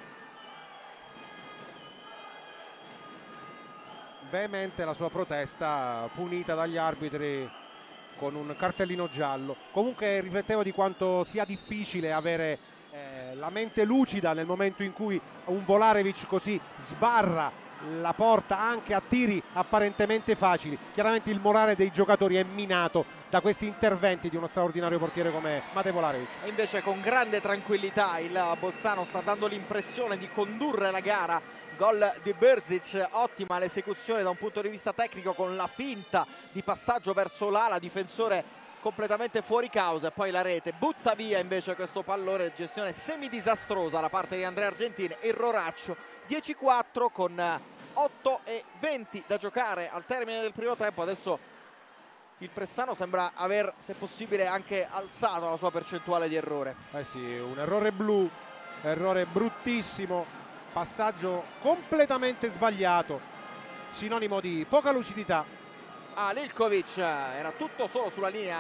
Veemente la sua protesta, punita dagli arbitri con un cartellino giallo. Comunque riflettevo di quanto sia difficile avere la mente lucida nel momento in cui un Volarevic così sbarra la porta anche a tiri apparentemente facili. Chiaramente il morale dei giocatori è minato da questi interventi di uno straordinario portiere come Mate Volarevic. E invece con grande tranquillità il Bolzano sta dando l'impressione di condurre la gara. Gol di Berzic, ottima l'esecuzione da un punto di vista tecnico con la finta di passaggio verso l'ala, difensore completamente fuori causa, e poi la rete butta via invece questo pallone. Gestione semidisastrosa da parte di Andrea Argentin, erroraccio. 10-4 con 8:20 da giocare al termine del primo tempo. Adesso il Pressano sembra aver, se possibile, anche alzato la sua percentuale di errore. Sì, un errore blu, errore bruttissimo, passaggio completamente sbagliato, sinonimo di poca lucidità. Lilkovic, era tutto solo sulla linea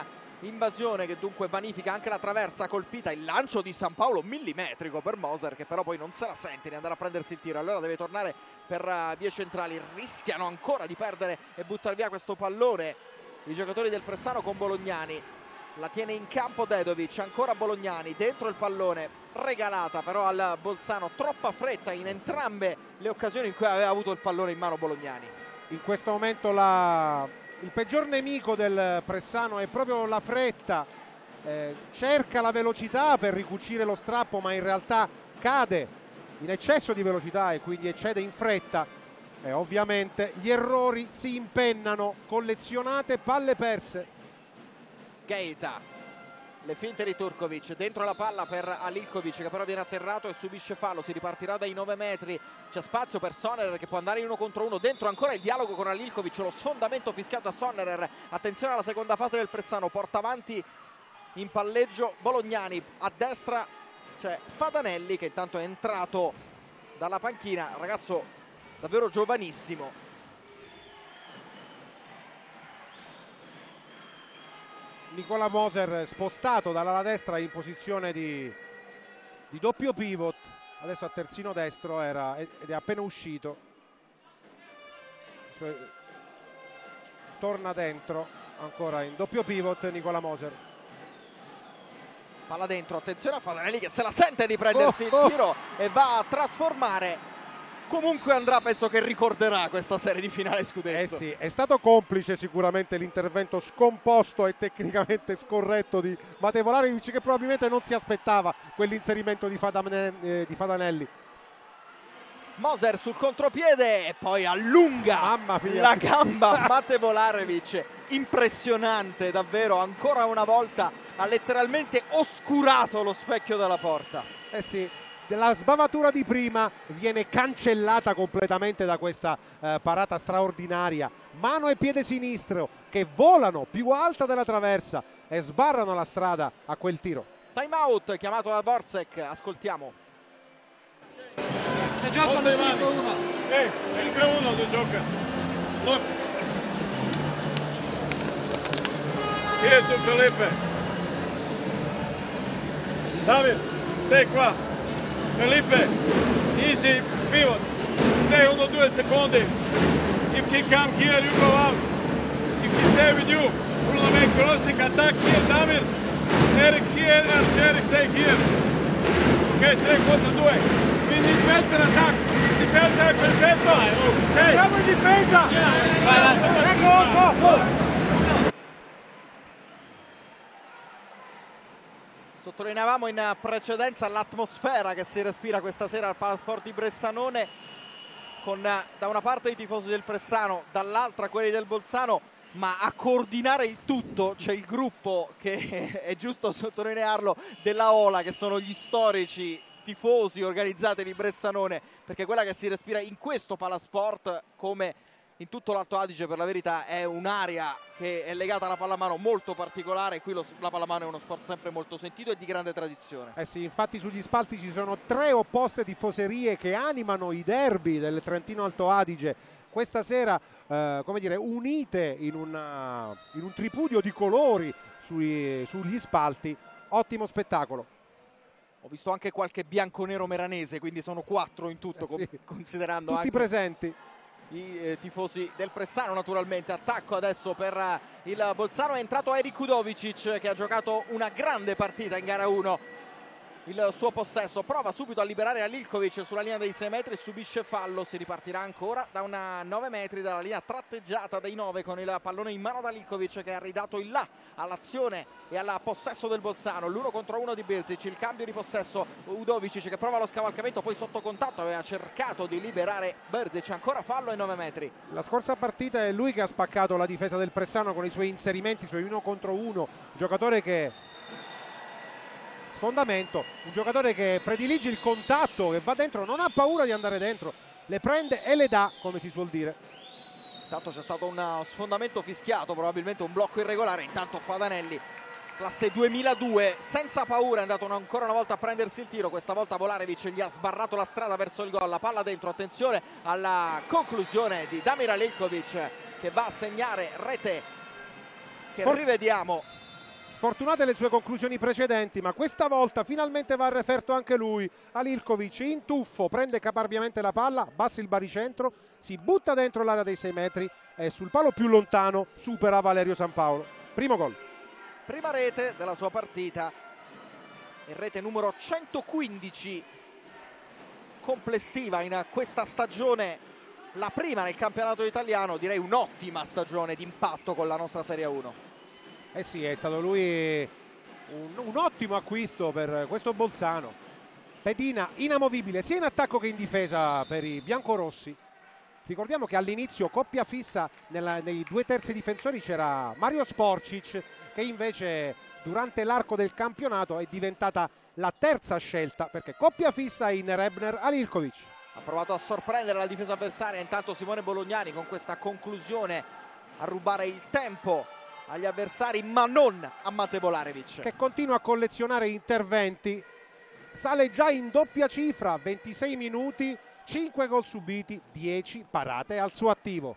invasione che dunque vanifica anche la traversa colpita. Il lancio di San Paolo millimetrico per Moser, che però poi non se la sente di andare a prendersi il tiro, allora deve tornare per vie centrali. Rischiano ancora di perdere e buttare via questo pallone i giocatori del Pressano con Bolognani. La tiene in campo Dedovic, ancora Bolognani dentro il pallone, regalata però al Bolzano, troppa fretta in entrambe le occasioni in cui aveva avuto il pallone in mano Bolognani. In questo momento il peggior nemico del Pressano è proprio la fretta, cerca la velocità per ricucire lo strappo, ma in realtà cade in eccesso di velocità e quindi eccede in fretta, e ovviamente gli errori si impennano, collezionate palle perse. Keita, le finte di Turkovic, dentro la palla per Alilkovic che però viene atterrato e subisce fallo, si ripartirà dai 9 metri, c'è spazio per Sonnerer che può andare in 1 contro 1, dentro ancora il dialogo con Alilkovic, lo sfondamento fischiato a Sonnerer. Attenzione alla seconda fase del Pressano, porta avanti in palleggio Bolognani, a destra c'è Fadanelli che intanto è entrato dalla panchina, ragazzo davvero giovanissimo. Nicola Moser spostato dall'ala destra in posizione di doppio pivot, adesso a terzino destro ed è appena uscito, torna dentro ancora in doppio pivot Nicola Moser. Palla dentro, attenzione a Fadanelli che se la sente di prendersi il tiro e va a trasformare. Comunque andrà, penso che ricorderà questa serie di finale scudetto. Eh sì, è stato complice sicuramente l'intervento scomposto e tecnicamente scorretto di Matej Volarevic, che probabilmente non si aspettava quell'inserimento di Fadanelli. Moser sul contropiede e poi allunga la gamba Matej Volarevic, impressionante davvero, ancora una volta ha letteralmente oscurato lo specchio della porta. Eh sì, la sbavatura di prima viene cancellata completamente da questa parata straordinaria. Mano e piede sinistro che volano più alta della traversa e sbarrano la strada a quel tiro. Time out chiamato da Borsek, ascoltiamo. Se giocano 5-1. 5-1 tu gioca. Look. Here to Felipe. David, stai qua. Felipe, easy pivot. Stay 1-2 secondi. If he come here, you go out. If he stay with you, we're gonna make crossing attack here, David. Eric here, and Eric stay here. Okay, 3-4-2. We need better attack. Difesa è perfetto. Siamo in difesa. Go. Sottolineavamo in precedenza l'atmosfera che si respira questa sera al Palasport di Bressanone, con da una parte i tifosi del Pressano, dall'altra quelli del Bolzano, ma a coordinare il tutto c'è il gruppo, che è giusto sottolinearlo, della Ola, che sono gli storici tifosi organizzati di Bressanone, perché quella che si respira in questo Palasport, come in tutto l'Alto Adige per la verità, è un'area che è legata alla pallamano molto particolare. Qui la pallamano è uno sport sempre molto sentito e di grande tradizione. Eh sì, infatti sugli spalti ci sono 3 opposte tifoserie che animano i derby del Trentino Alto Adige questa sera, come dire, unite in un tripudio di colori sugli spalti. Ottimo spettacolo. Ho visto anche qualche bianconero meranese, quindi sono 4 in tutto, sì, considerando tutti anche presenti i tifosi del Pressano. Naturalmente attacco adesso per il Bolzano, è entrato Erik Udovicic che ha giocato una grande partita in gara 1. Il suo possesso, prova subito a liberare Alilkovic sulla linea dei 6 metri, subisce fallo, si ripartirà ancora da una 9 metri dalla linea tratteggiata dei 9 con il pallone in mano ad Alilkovic, che ha ridato il là all'azione e al possesso del Bolzano. L'1 contro 1 di Birzic, il cambio di possesso, Udovicic che prova lo scavalcamento, poi sotto contatto aveva cercato di liberare Birzic, ancora fallo ai 9 metri. La scorsa partita è lui che ha spaccato la difesa del Pressano con i suoi inserimenti, i suoi 1 contro 1, giocatore che sfondamento, un giocatore che predilige il contatto, che va dentro, non ha paura di andare dentro, le prende e le dà, come si suol dire. Intanto c'è stato uno sfondamento fischiato, probabilmente un blocco irregolare. Intanto Fadanelli, classe 2002, senza paura è andato ancora una volta a prendersi il tiro. Questa volta Volarevic gli ha sbarrato la strada verso il gol. La palla dentro, attenzione alla conclusione di Damir Alilkovic che va a segnare rete che rivediamo. Sfortunate le sue conclusioni precedenti, ma questa volta finalmente va al referto anche lui. Halilkovic in tuffo, prende caparbiamente la palla, abbassa il baricentro, si butta dentro l'area dei 6 metri e sul palo più lontano supera Valerio Sampaolo. Primo gol. Prima rete della sua partita, in rete numero 115 complessiva in questa stagione, la prima nel campionato italiano, direi un'ottima stagione di impatto con la nostra Serie 1. Eh sì, è stato lui un ottimo acquisto per questo Bolzano. Pedina inamovibile sia in attacco che in difesa per i biancorossi. Ricordiamo che all'inizio coppia fissa nei 2/3 difensori c'era Mario Sporcic, che invece durante l'arco del campionato è diventata la terza scelta, perché coppia fissa in Rebner Halilkovic. Ha provato a sorprendere la difesa avversaria, intanto Simone Bolognani con questa conclusione a rubare il tempo agli avversari, ma non a Mate Volarevic, che continua a collezionare interventi, sale già in doppia cifra, 26 minuti, 5 gol subiti, 10 parate al suo attivo.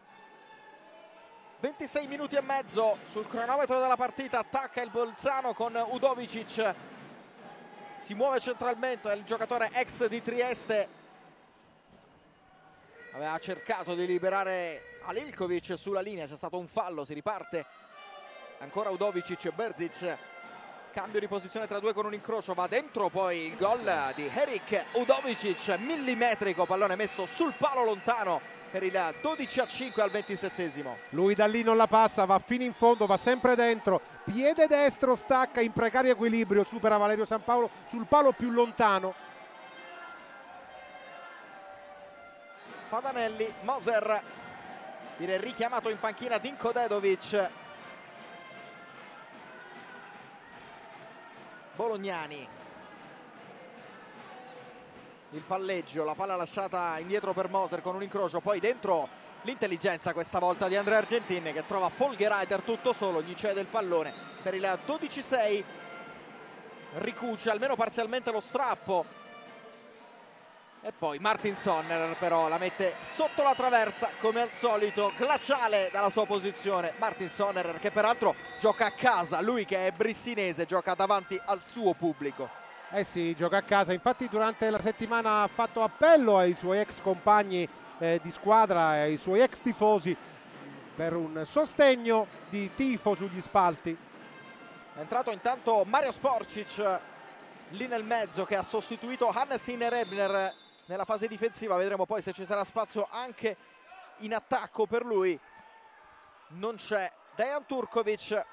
26 minuti e mezzo sul cronometro della partita, attacca il Bolzano con Udovicic, si muove centralmente il giocatore ex di Trieste, aveva cercato di liberare Halilkovic sulla linea, c'è stato un fallo, si riparte ancora Udovicic, Berzic, cambio di posizione tra due con un incrocio, va dentro poi il gol di Erik Udovicic, millimetrico, pallone messo sul palo lontano per il 12-5 al 27esimo. Lui da lì non la passa, va fino in fondo, va sempre dentro, piede destro, stacca in precario equilibrio, supera Valerio Sampaolo sul palo più lontano. Fadanelli, Moser, viene richiamato in panchina Dinko Dedovic. Bolognani, il palleggio, la palla lasciata indietro per Moser con un incrocio, poi dentro l'intelligenza questa volta di Andrea Argentin, che trova Folgereiter tutto solo, gli cede il pallone per il 12-6, ricuce almeno parzialmente lo strappo. E poi Martin Sonner però la mette sotto la traversa, come al solito, glaciale dalla sua posizione. Martin Sonner, che peraltro gioca a casa, lui che è brissinese, gioca davanti al suo pubblico. Eh sì, gioca a casa, infatti durante la settimana ha fatto appello ai suoi ex compagni di squadra e ai suoi ex tifosi per un sostegno di tifo sugli spalti. È entrato intanto Mario Sporcic lì nel mezzo, che ha sostituito Hannes Rebner nella fase difensiva. Vedremo poi se ci sarà spazio anche in attacco per lui. Non c'è Dejan Turkovic,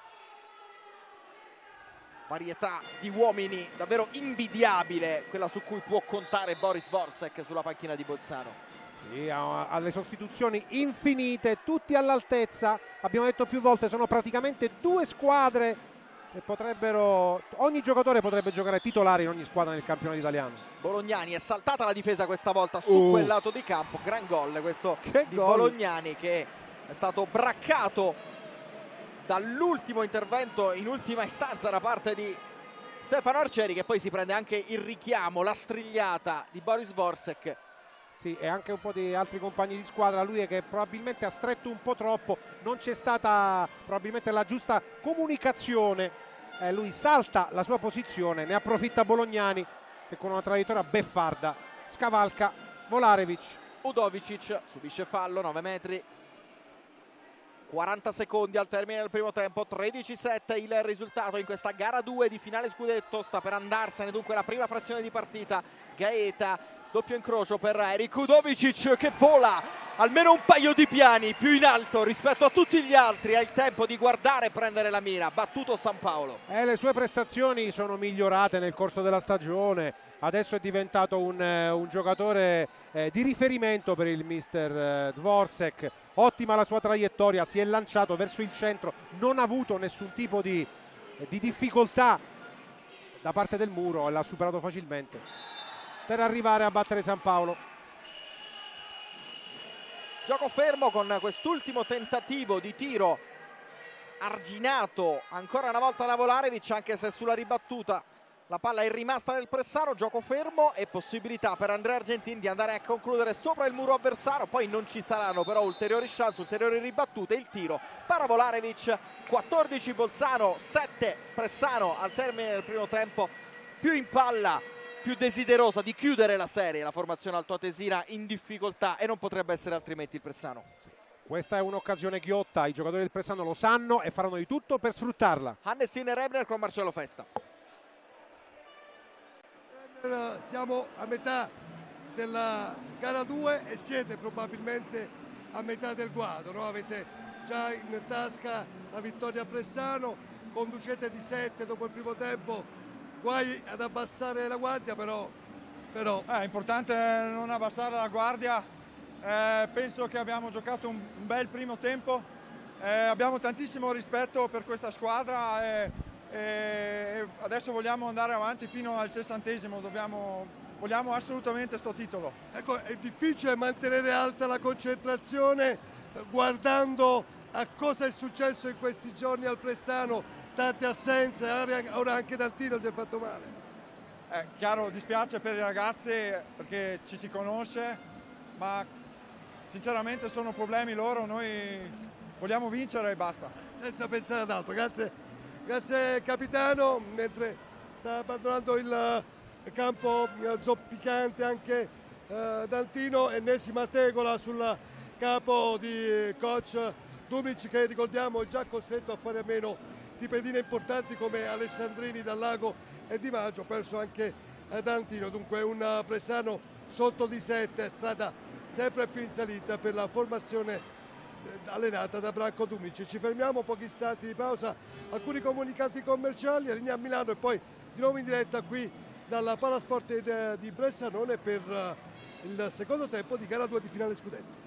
varietà di uomini davvero invidiabile quella su cui può contare Boris Dvorsek sulla panchina di Bolzano. Sì, alle sostituzioni infinite, tutti all'altezza, abbiamo detto più volte, sono praticamente due squadre che potrebbero, ogni giocatore potrebbe giocare titolare in ogni squadra nel campionato italiano. Bolognani, è saltata la difesa questa volta su quel lato di campo, gran gol questo di Bolognani, che è stato braccato dall'ultimo intervento in ultima istanza da parte di Stefano Arcieri, che poi si prende anche il richiamo, la strigliata di Boris Dvorsek. Sì, e anche un po' di altri compagni di squadra. Lui è che probabilmente ha stretto un po' troppo, non c'è stata probabilmente la giusta comunicazione. Lui salta la sua posizione, ne approfitta Bolognani, che con una traiettoria beffarda scavalca Volarevic. Udovicic subisce fallo, 9 metri, 40 secondi al termine del primo tempo, 13-7 il risultato in questa gara 2 di finale scudetto. Sta per andarsene dunque la prima frazione di partita. Gaeta, doppio incrocio per Erik Udovicic, che vola almeno un paio di piani più in alto rispetto a tutti gli altri, ha il tempo di guardare e prendere la mira. Battuto Sampaolo. Le sue prestazioni sono migliorate nel corso della stagione, adesso è diventato un giocatore di riferimento per il mister Dvorsek. Ottima la sua traiettoria, si è lanciato verso il centro, non ha avuto nessun tipo di difficoltà da parte del muro e l'ha superato facilmente per arrivare a battere Sampaolo. Gioco fermo con quest'ultimo tentativo di tiro arginato ancora una volta da Volarevic, anche se sulla ribattuta La palla è rimasta nel Pressano, gioco fermo e possibilità per Andrea Argentin di andare a concludere sopra il muro avversario. Poi non ci saranno però ulteriori chance, ulteriori ribattute. Il tiro Paravolarevic, 14 Bolzano, 7 Pressano al termine del primo tempo. Più in palla, più desiderosa di chiudere la serie la formazione altoatesina, in difficoltà, e non potrebbe essere altrimenti il Pressano. Questa è un'occasione ghiotta, i giocatori del Pressano lo sanno e faranno di tutto per sfruttarla. Hannes Rebner con Marcello Festa. Siamo a metà della gara 2 e siete probabilmente a metà del guado, no? Avete già in tasca la vittoria a Pressano, conducete di 7 dopo il primo tempo, guai ad abbassare la guardia, però è importante non abbassare la guardia. Penso che abbiamo giocato un bel primo tempo, abbiamo tantissimo rispetto per questa squadra e adesso vogliamo andare avanti fino al 60esimo, vogliamo assolutamente sto titolo. Ecco, è difficile mantenere alta la concentrazione guardando a cosa è successo in questi giorni al Pressano, tante assenze, ora anche Daltino si è fatto male. Chiaro, dispiace per i ragazzi perché ci si conosce, ma sinceramente sono problemi loro, noi vogliamo vincere e basta. Senza pensare ad altro, grazie capitano, mentre sta abbandonando il campo zoppicante anche Daltino, ennesima tegola sul capo di coach Dumic, che ricordiamo è già costretto a fare a meno di pedine importanti come Alessandrini, Dallago e Di Maggio, perso anche Daltino. Dunque un Pressano sotto di 7, strada sempre più in salita per la formazione allenata da Branko Dumic. Ci fermiamo, pochi istanti di pausa, alcuni comunicati commerciali, linea a Milano e poi di nuovo in diretta qui dalla Palasport di Bressanone per il secondo tempo di gara 2 di finale scudetto.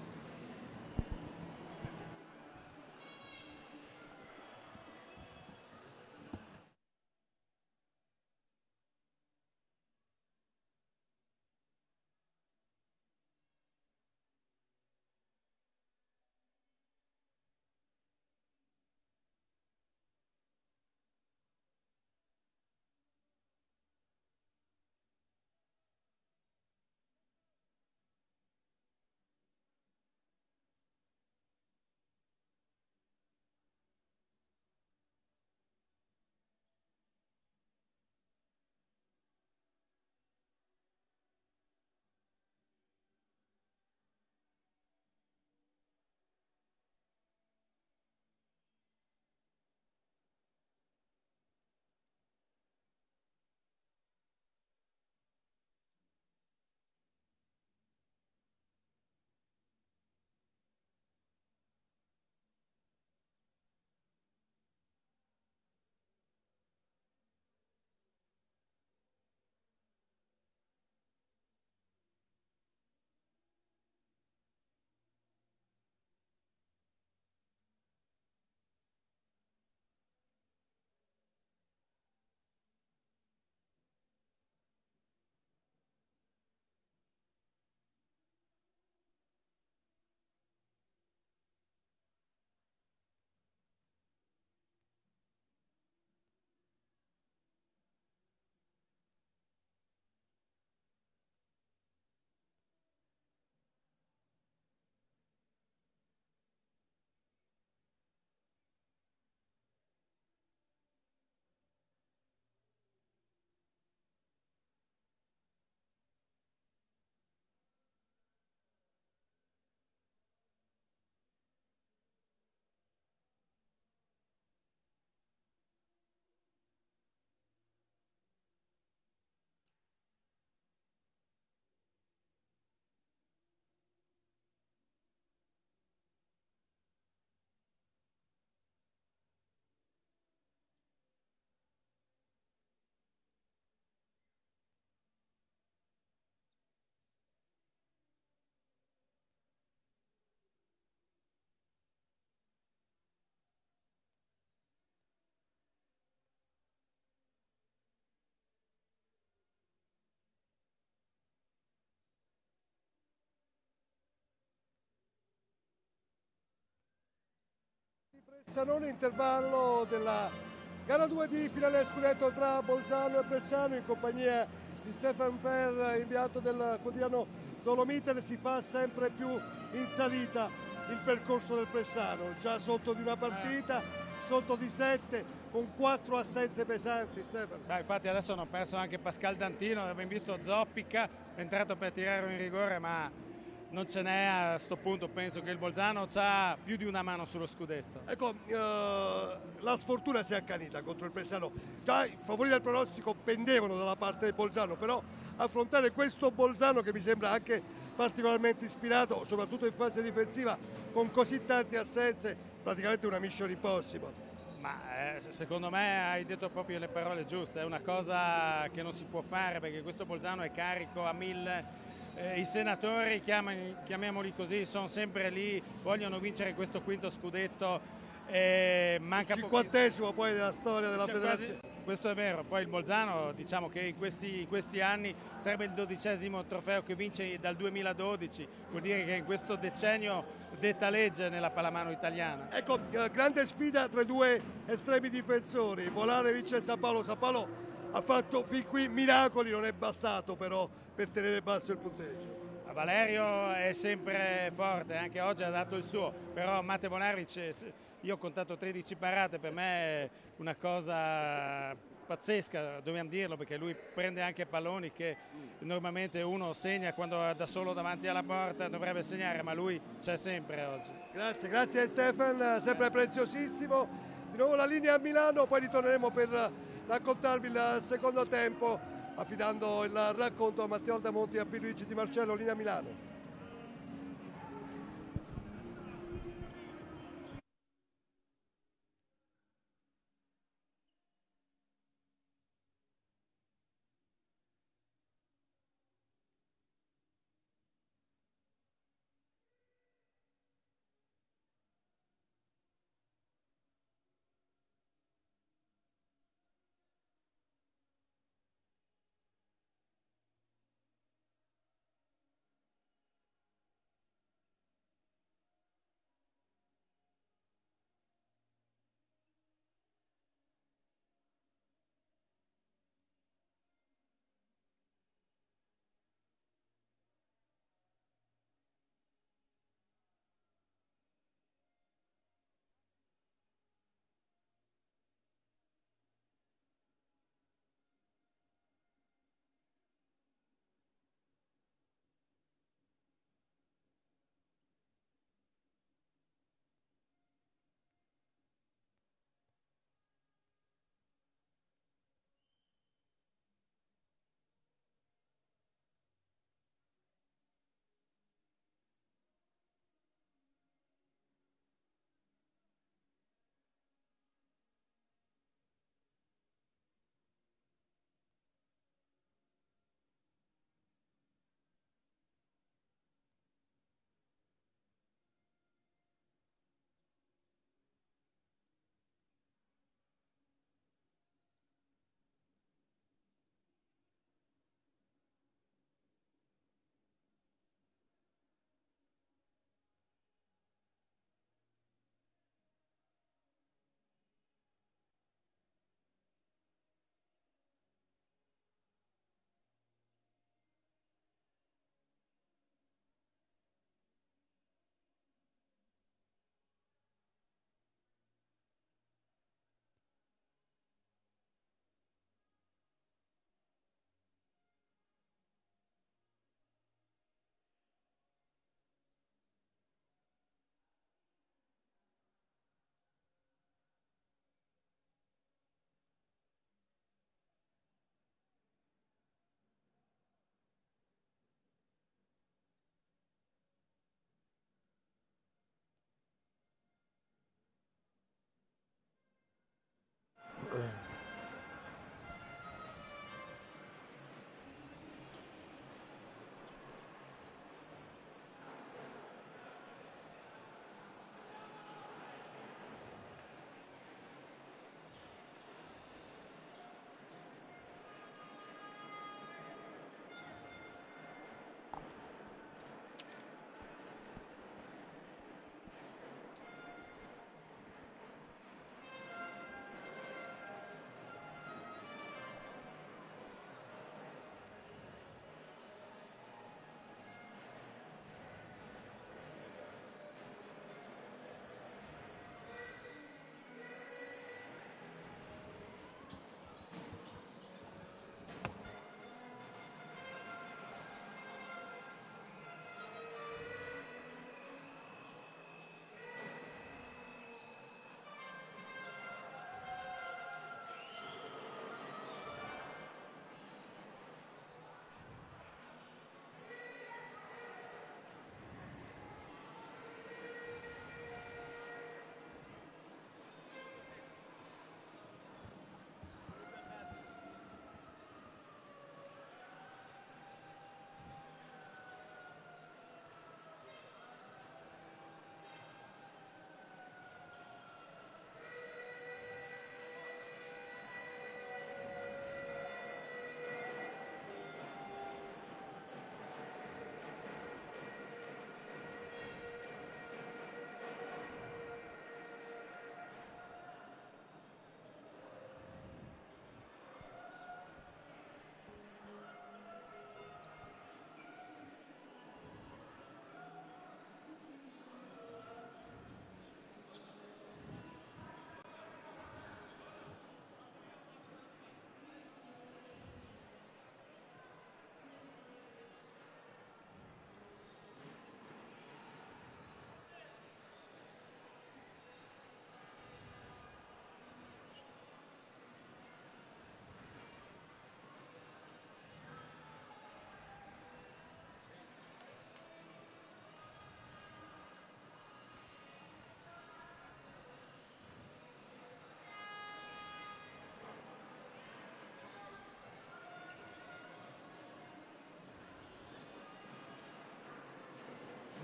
Bressanone, intervallo della Gara 2 di finale scudetto tra Bolzano e Bressanone in compagnia di Stefan Per, inviato del quotidiano Dolomite. Si fa sempre più in salita il percorso del Bressanone, già sotto di una partita, sotto di 7, con 4 assenze pesanti. Stefano. Infatti adesso hanno perso anche Pascal Dantino, abbiamo visto Zoppica, è entrato per tirare un rigore ma non ce n'è a sto punto. Penso che il Bolzano ha più di una mano sullo scudetto. Ecco, la sfortuna si è accanita contro il Bressanone. Già i favori del pronostico pendevano dalla parte del Bolzano, però affrontare questo Bolzano che mi sembra anche particolarmente ispirato, soprattutto in fase difensiva, con così tante assenze, praticamente una mission impossible. Ma secondo me hai detto proprio le parole giuste, è una cosa che non si può fare perché questo Bolzano è carico a 1000. I senatori, chiamiamoli così, sono sempre lì, vogliono vincere questo quinto scudetto. Manca il 50° poi della storia della federazione. Questo è vero, poi il Bolzano diciamo che in questi anni sarebbe il 12° trofeo che vince dal 2012, vuol dire che in questo decennio detta legge nella pallamano italiana. Ecco, grande sfida tra i due estremi difensori, Volarevic e Sapalo. Sapalo ha fatto fin qui miracoli, non è bastato però per tenere basso il punteggio. Valerio è sempre forte, anche oggi ha dato il suo, però Mate Volarevic, io ho contato 13 parate, per me è una cosa pazzesca, dobbiamo dirlo, perché lui prende anche palloni che normalmente uno segna quando è da solo davanti alla porta, dovrebbe segnare, ma lui c'è sempre oggi. Grazie Stefan, sempre preziosissimo. Di nuovo la linea a Milano, poi ritorneremo per raccontarvi il secondo tempo, affidando il racconto a Matteo Aldamonti e a Pierluigi Di Marcello. Linea a Milano.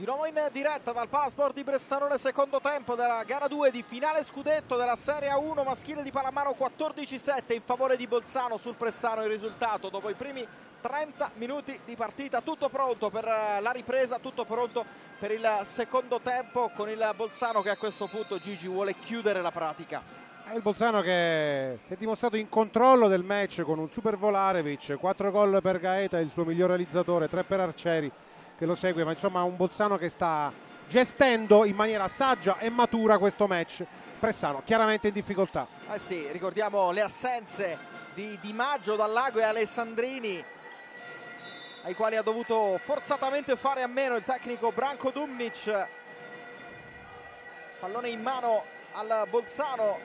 Di nuovo in diretta dal Palasport di Bressanone, secondo tempo della gara 2 di finale scudetto della Serie A1 maschile di pallamano. 14-7 in favore di Bolzano sul Pressano il risultato dopo i primi 30 minuti di partita. Tutto pronto per la ripresa, tutto pronto per il secondo tempo, con il Bolzano che a questo punto, Gigi, vuole chiudere la pratica. È il Bolzano che si è dimostrato in controllo del match con un super Volarevic, 4 gol per Gaeta, il suo miglior realizzatore, 3 per Arcieri che lo segue, ma insomma un Bolzano che sta gestendo in maniera saggia e matura questo match. Pressano chiaramente in difficoltà. Sì, ricordiamo le assenze di Di Maggio, Dallago e Alessandrini, ai quali ha dovuto forzatamente fare a meno il tecnico Branko Dumnic. Pallone in mano al Bolzano.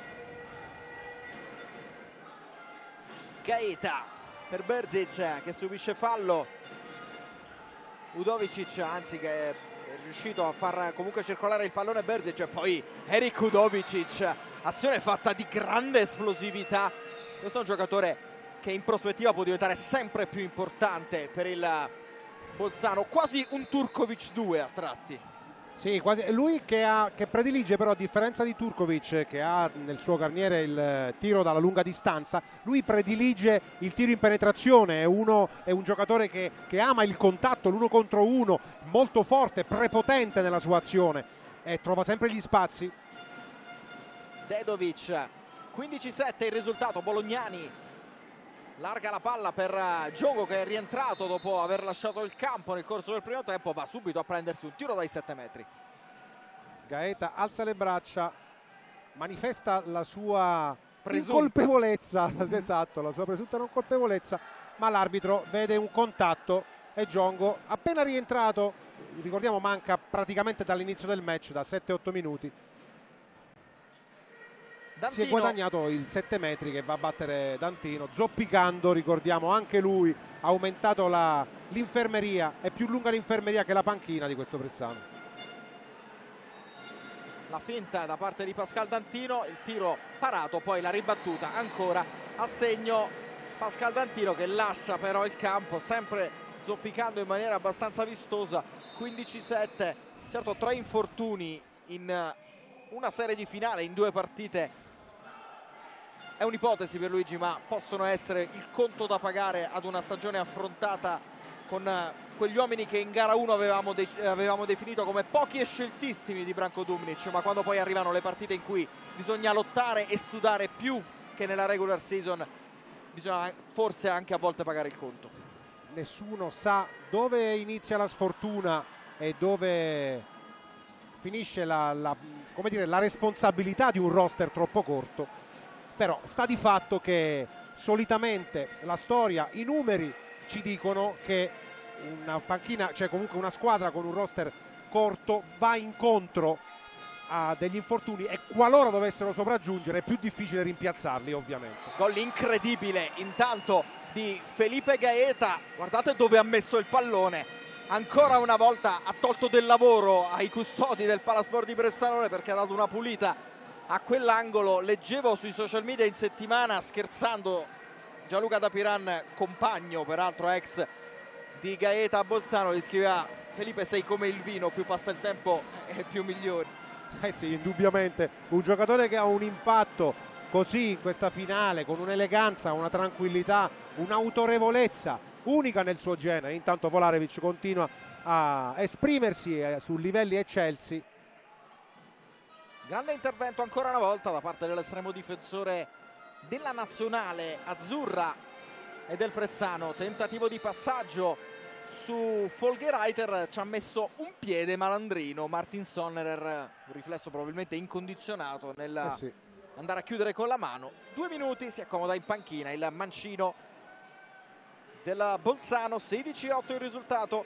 Gaeta per Berzic che subisce fallo. Udovicic, anzi, che è riuscito a far comunque circolare il pallone Berzic, e poi Erik Udovicic, azione fatta di grande esplosività. Questo è un giocatore che in prospettiva può diventare sempre più importante per il Bolzano, quasi un Turkovic 2 a tratti. Sì, quasi. Lui che predilige però, a differenza di Turkovic che ha nel suo carniere il tiro dalla lunga distanza, lui predilige il tiro in penetrazione, è un giocatore che ama il contatto, l'uno contro uno, molto forte, prepotente nella sua azione e trova sempre gli spazi. Dedovic, 15-7 il risultato. Bolognani larga la palla per Giogo, che è rientrato dopo aver lasciato il campo nel corso del primo tempo, va subito a prendersi un tiro dai 7 metri. Gaeta alza le braccia, manifesta la sua incolpevolezza, esatto, la sua presunta non colpevolezza, ma l'arbitro vede un contatto e Giongo, appena rientrato, ricordiamo manca praticamente dall'inizio del match, da 7-8 minuti, Dantino. Si è guadagnato il 7 metri che va a battere Dantino, zoppicando, ricordiamo anche lui, ha aumentato l'infermeria, è più lunga l'infermeria che la panchina di questo Pressano. La finta da parte di Pascal Dantino, il tiro parato, poi la ribattuta ancora a segno Pascal Dantino, che lascia però il campo, sempre zoppicando in maniera abbastanza vistosa. 15-7, certo 3 infortuni in una serie di finale, in 2 partite. È un'ipotesi per Luigi, ma possono essere il conto da pagare ad una stagione affrontata con quegli uomini che in gara 1 avevamo definito come pochi e sceltissimi di Branko Dumnic, ma quando poi arrivano le partite in cui bisogna lottare e sudare più che nella regular season, bisogna forse anche a volte pagare il conto. Nessuno sa dove inizia la sfortuna e dove finisce la responsabilità di un roster troppo corto. Però sta di fatto che solitamente la storia, i numeri ci dicono che una panchina, cioè comunque una squadra con un roster corto, va incontro a degli infortuni e qualora dovessero sopraggiungere è più difficile rimpiazzarli, ovviamente. Gol incredibile intanto di Felipe Gaeta, guardate dove ha messo il pallone. Ancora una volta ha tolto del lavoro ai custodi del Palasport di Bressanone, perché ha dato una pulita a quell'angolo. Leggevo sui social media in settimana, scherzando, Gianluca Dapiran, compagno peraltro ex di Gaeta a Bolzano, gli scriveva: Felipe, sei come il vino, più passa il tempo e più migliori. Sì, indubbiamente un giocatore che ha un impatto così in questa finale, con un'eleganza, una tranquillità, un'autorevolezza unica nel suo genere. Intanto Volarevic continua a esprimersi su livelli eccelsi. Grande intervento ancora una volta da parte dell'estremo difensore della nazionale azzurra e del Pressano. Tentativo di passaggio su Folgereiter, ci ha messo un piede Malandrino. Martin Sonnerer, un riflesso probabilmente incondizionato nel andare a chiudere con la mano. 2 minuti, si accomoda in panchina il mancino della Bolzano. 16-8 il risultato.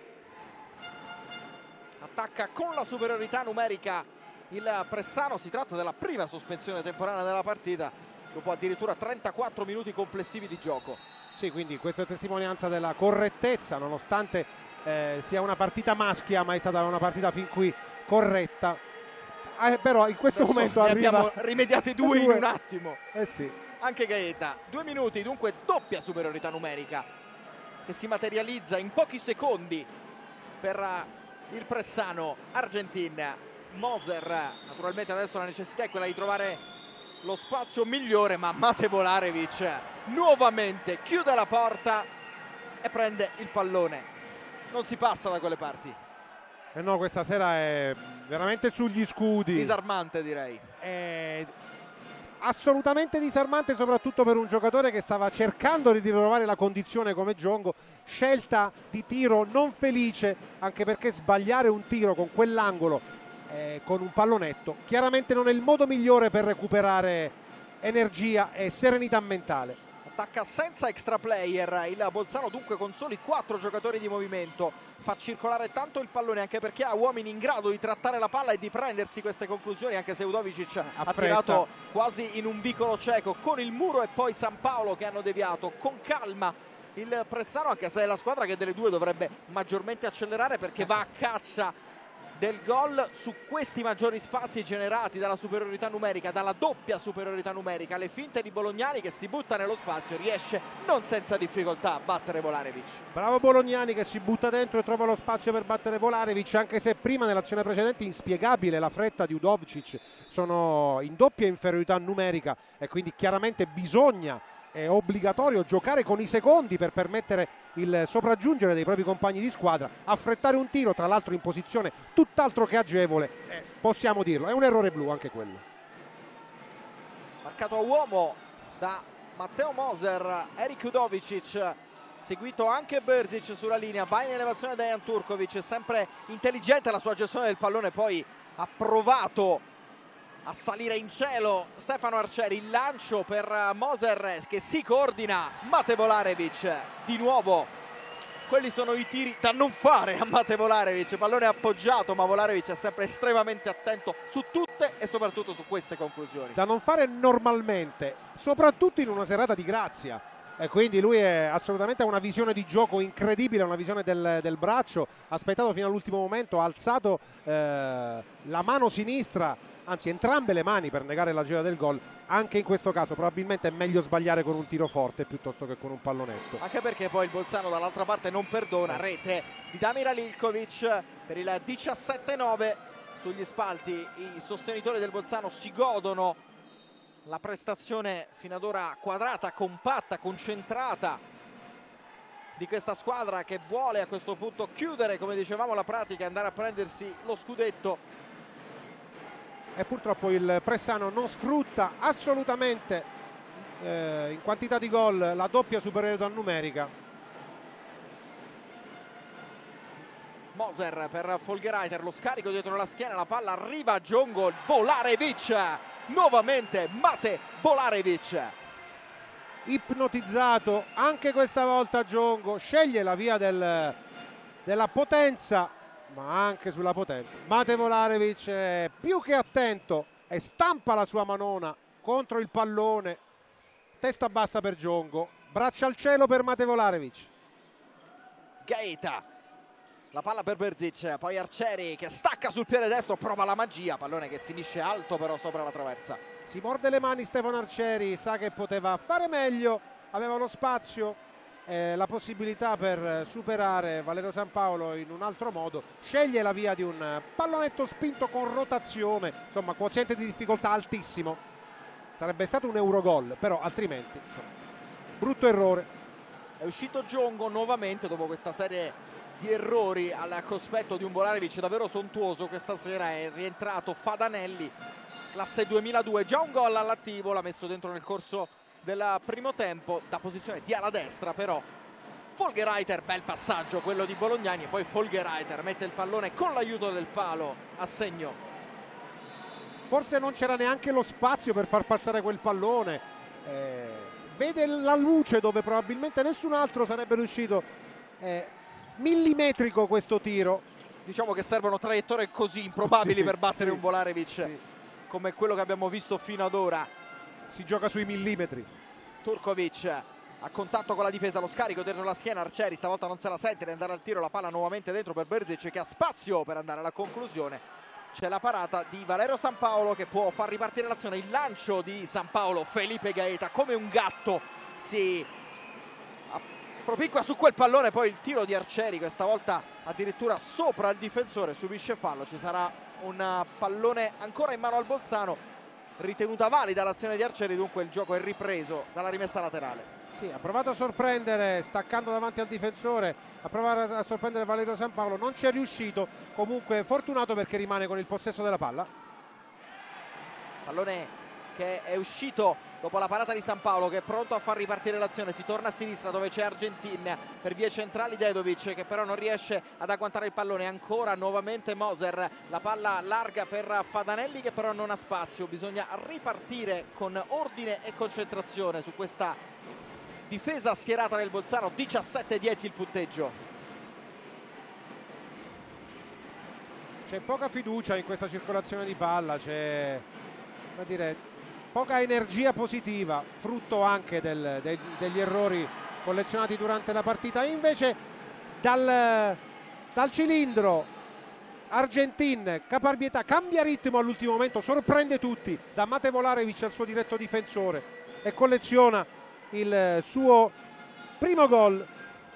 Attacca con la superiorità numerica il Pressano. Si tratta della prima sospensione temporanea della partita dopo addirittura 34 minuti complessivi di gioco. Sì, quindi questa è testimonianza della correttezza, nonostante sia una partita maschia, ma è stata una partita fin qui corretta. Però in questo momento abbiamo rimediati 2 in un attimo. Sì. Anche Gaeta. 2 minuti, dunque doppia superiorità numerica che si materializza in pochi secondi per il Pressano Argentin. Moser, naturalmente adesso la necessità è quella di trovare lo spazio migliore, ma Mate Volarevic nuovamente chiude la porta e prende il pallone. Non si passa da quelle parti. No, questa sera è veramente sugli scudi. Disarmante, direi. È assolutamente disarmante, soprattutto per un giocatore che stava cercando di ritrovare la condizione come Giongo. Scelta di tiro non felice, anche perché sbagliare un tiro con quell'angolo con un pallonetto chiaramente non è il modo migliore per recuperare energia e serenità mentale. Attacca senza extra player il Bolzano, dunque con soli 4 giocatori di movimento. Fa circolare tanto il pallone, anche perché ha uomini in grado di trattare la palla e di prendersi queste conclusioni, anche se Udovičić ha tirato quasi in un vicolo cieco, con il Muro e poi San Paolo che hanno deviato con calma il Pressano, anche se è la squadra che delle due dovrebbe maggiormente accelerare, perché va a caccia del gol su questi maggiori spazi generati dalla superiorità numerica, dalla doppia superiorità numerica. Le finte di Bolognani che si butta nello spazio, riesce non senza difficoltà a battere Volarevic. Bravo Bolognani che si butta dentro e trova lo spazio per battere Volarevic, anche se prima nell'azione precedente inspiegabile la fretta di Udovičić. Sono in doppia inferiorità numerica e quindi chiaramente è obbligatorio giocare con i secondi per permettere il sopraggiungere dei propri compagni di squadra. Affrettare un tiro, tra l'altro in posizione tutt'altro che agevole, possiamo dirlo, è un errore blu anche quello. Marcato a uomo da Matteo Moser, Erik Udovičić, seguito anche Brzić sulla linea, va in elevazione Dejan Turkovic, sempre intelligente la sua gestione del pallone, poi ha provato a salire in cielo Stefano Arcieri, il lancio per Moser che si coordina, Mate Volarevic di nuovo. Quelli sono i tiri da non fare a Mate Volarevic, pallone appoggiato, ma Volarevic è sempre estremamente attento su tutte e soprattutto su queste conclusioni. Da non fare normalmente, soprattutto in una serata di grazia. E quindi lui è assolutamente ha una visione di gioco incredibile, una visione del braccio, ha aspettato fino all'ultimo momento, ha alzato la mano sinistra, anzi entrambe le mani, per negare la gioia del gol. Anche in questo caso probabilmente è meglio sbagliare con un tiro forte piuttosto che con un pallonetto, anche perché poi il Bolzano dall'altra parte non perdona. Rete di Damir Halilkovic per il 17-9 sugli spalti. I sostenitori del Bolzano si godono la prestazione fino ad ora quadrata, compatta, concentrata di questa squadra che vuole a questo punto chiudere, come dicevamo, la pratica e andare a prendersi lo scudetto. E purtroppo il Pressano non sfrutta assolutamente in quantità di gol la doppia superiorità numerica. Moser per Folgerajter, lo scarico dietro la schiena, la palla arriva a Giongo, Volarevic, nuovamente Mate Volarevic. Ipnotizzato anche questa volta Giongo, sceglie la via della potenza, ma anche sulla potenza Mate Volarevic è più che attento e stampa la sua manona contro il pallone. Testa bassa per Giongo, braccia al cielo per Mate Volarevic. Gaeta, la palla per Brzić, poi Arcieri che stacca sul piede destro, prova la magia, pallone che finisce alto però sopra la traversa. Si morde le mani Stefano Arcieri, sa che poteva fare meglio, aveva lo spazio, la possibilità per superare Valerio San Paolo in un altro modo, sceglie la via di un pallonetto spinto con rotazione, insomma quoziente di difficoltà altissimo, sarebbe stato un Eurogol, però altrimenti insomma, brutto errore. È uscito Giongo nuovamente dopo questa serie di errori al cospetto di un Volarevic davvero sontuoso. Questa sera è rientrato Fadanelli, classe 2002, già un gol all'attivo, l'ha messo dentro nel corso del primo tempo da posizione di ala destra. Però Folgerajter, bel passaggio quello di Bolognani, e poi Folgerajter mette il pallone con l'aiuto del palo a segno. Forse non c'era neanche lo spazio per far passare quel pallone, vede la luce dove probabilmente nessun altro sarebbe riuscito. Millimetrico questo tiro, diciamo che servono traiettorie così improbabili per battere un Volarevic come quello che abbiamo visto fino ad ora. Si gioca sui millimetri. Turkovic a contatto con la difesa, lo scarico dentro la schiena, Arcieri stavolta non se la sente di andare al tiro, la palla nuovamente dentro per Brzić che ha spazio per andare alla conclusione. C'è la parata di Valerio San Paolo che può far ripartire l'azione, il lancio di San Paolo, Felipe Gaeta come un gatto si propicua su quel pallone, poi il tiro di Arcieri, questa volta addirittura sopra il difensore, subisce fallo. Ci sarà un pallone ancora in mano al Bolzano, ritenuta valida l'azione di Arcieri, dunque il gioco è ripreso dalla rimessa laterale. Sì, ha provato a sorprendere staccando davanti al difensore, a provare a sorprendere Valerio San Paolo, non ci è riuscito, comunque fortunato perché rimane con il possesso della palla. Pallone che è uscito dopo la parata di San Paolo, che è pronto a far ripartire l'azione. Si torna a sinistra dove c'è Argentin, per vie centrali Dedovic che però non riesce ad agguantare il pallone. Ancora nuovamente Moser, la palla larga per Fadanelli che però non ha spazio. Bisogna ripartire con ordine e concentrazione su questa difesa schierata del Bolzano. 17-10 il punteggio. C'è poca fiducia in questa circolazione di palla, c'è, come dire, poca energia positiva, frutto anche degli errori collezionati durante la partita. E invece dal cilindro Argentin, caparbietà, cambia ritmo all'ultimo momento, sorprende tutti, da Mate Volarevic al suo diretto difensore e colleziona il suo primo gol.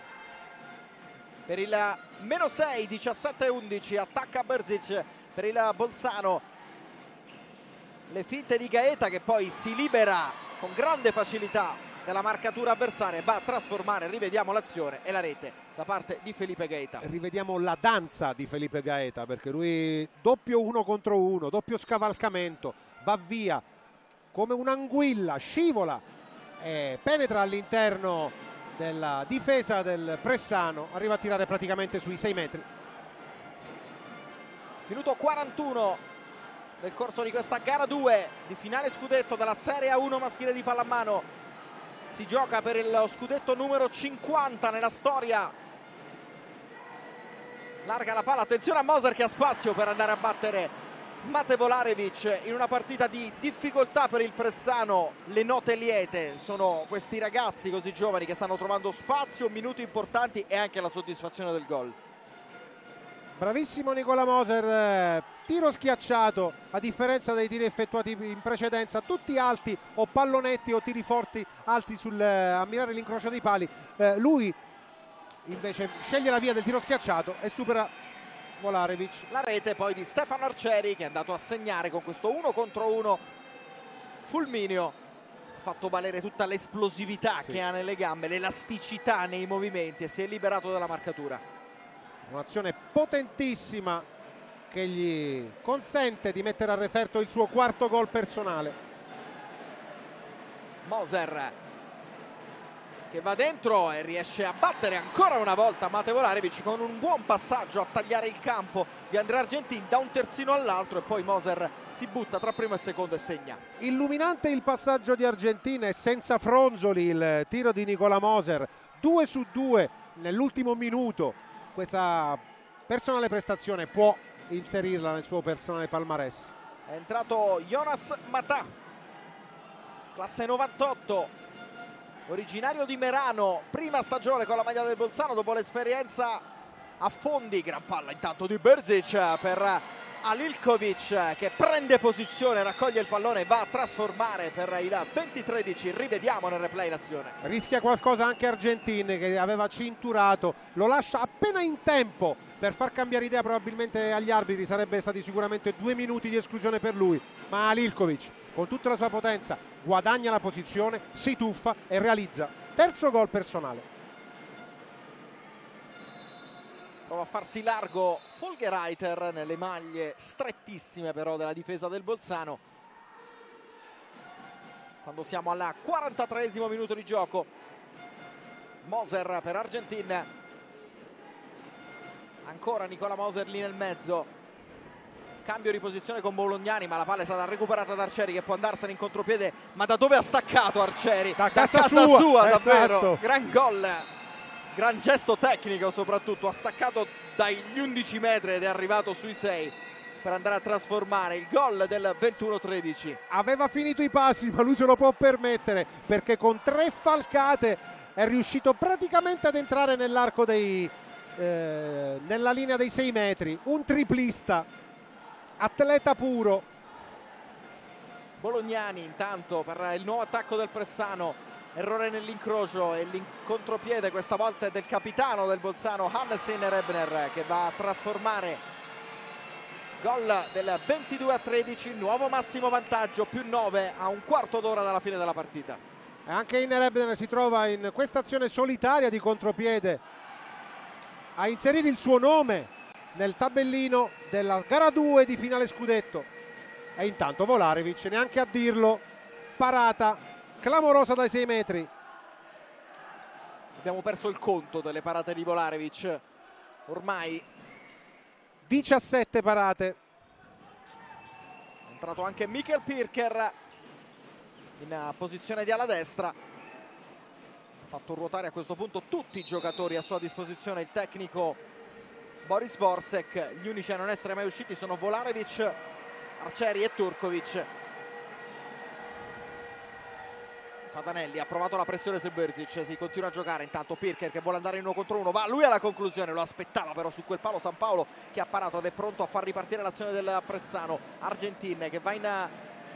Per il -6, 17-11, attacca Brzic per il Bolzano. Le finte di Gaeta che poi si libera con grande facilità della marcatura avversaria, va a trasformare, rivediamo l'azione e la rete da parte di Felipe Gaeta. Rivediamo la danza di Felipe Gaeta, perché lui doppio 1 contro 1, doppio scavalcamento, va via come un'anguilla, scivola e penetra all'interno della difesa del Pressano, arriva a tirare praticamente sui 6 metri. Minuto 41 nel corso di questa gara 2 di finale scudetto della Serie A1 maschile di pallamano. Si gioca per lo scudetto numero 50 nella storia. Larga la palla, attenzione a Moser che ha spazio per andare a battere Mate Volarevic in una partita di difficoltà per il Pressano. Le note liete sono questi ragazzi così giovani che stanno trovando spazio, minuti importanti e anche la soddisfazione del gol. Bravissimo Nicola Moser, tiro schiacciato, a differenza dei tiri effettuati in precedenza, tutti alti o pallonetti o tiri forti alti a mirare l'incrocio dei pali. Lui invece sceglie la via del tiro schiacciato e supera Volarevic. La rete poi di Stefano Arcieri che è andato a segnare con questo 1 contro 1 fulmineo. Ha fatto valere tutta l'esplosività che ha nelle gambe, l'elasticità nei movimenti e si è liberato dalla marcatura. Un'azione potentissima che gli consente di mettere a referto il suo quarto gol personale. Moser che va dentro e riesce a battere ancora una volta Mate Volarevic con un buon passaggio a tagliare il campo di Andrea Argentin da un terzino all'altro, e poi Moser si butta tra primo e secondo e segna. Illuminante il passaggio di Argentin e senza fronzoli il tiro di Nicola Moser, 2 su 2 nell'ultimo minuto. Questa personale prestazione può inserirla nel suo personale palmarès. È entrato Jonas Matà, classe 98, originario di Merano, prima stagione con la maglia del Bolzano dopo l'esperienza a Fondi. Gran palla intanto di Brzic per Alilkovic che prende posizione, raccoglie il pallone e va a trasformare per il 20-13. Rivediamo nel replay l'azione. Rischia qualcosa anche Argentin che aveva cinturato, lo lascia appena in tempo per far cambiare idea probabilmente agli arbitri. Sarebbe stati sicuramente 2 minuti di esclusione per lui, ma Alilkovic con tutta la sua potenza guadagna la posizione, si tuffa e realizza terzo gol personale. Prova a farsi largo Folgereiter nelle maglie strettissime però della difesa del Bolzano. Quando siamo al 43esimo minuto di gioco, Moser per Argentin, ancora Nicola Moser lì nel mezzo, cambio di posizione con Bolognani, ma la palla è stata recuperata da Arcieri che può andarsene in contropiede. Ma da dove ha staccato Arcieri? Da casa sua davvero, esatto. Gran gol, gran gesto tecnico soprattutto, ha staccato dagli 11 metri ed è arrivato sui 6 per andare a trasformare il gol del 21-13. Aveva finito i passi, ma lui se lo può permettere perché con 3 falcate è riuscito praticamente ad entrare nell'arco nella linea dei 6 metri. Un triplista, atleta puro. Bolognani intanto per il nuovo attacco del Pressano errore nell'incrocio e l'incontropiede questa volta è del capitano del Bolzano Hannes Rebner, che va a trasformare gol del 22-13, nuovo massimo vantaggio, +9 a un quarto d'ora dalla fine della partita. E anche Rebner si trova in questa azione solitaria di contropiede a inserire il suo nome nel tabellino della gara 2 di finale scudetto. E intanto Volarevic, neanche a dirlo, parata clamorosa dai 6 metri. Abbiamo perso il conto delle parate di Volarevic, ormai 17 parate. È entrato anche Michael Pirker in posizione di ala destra. Ha fatto ruotare a questo punto tutti i giocatori a sua disposizione il tecnico Boris Borsek. Gli unici a non essere mai usciti sono Volarevic, Arcieri e Turkovic. Fatanelli ha provato la pressione su Berzic, si continua a giocare, intanto Pirker che vuole andare in 1 contro 1, va lui alla conclusione, lo aspettava però su quel palo San Paolo, che ha parato ed è pronto a far ripartire l'azione del Pressano. Argentin che va in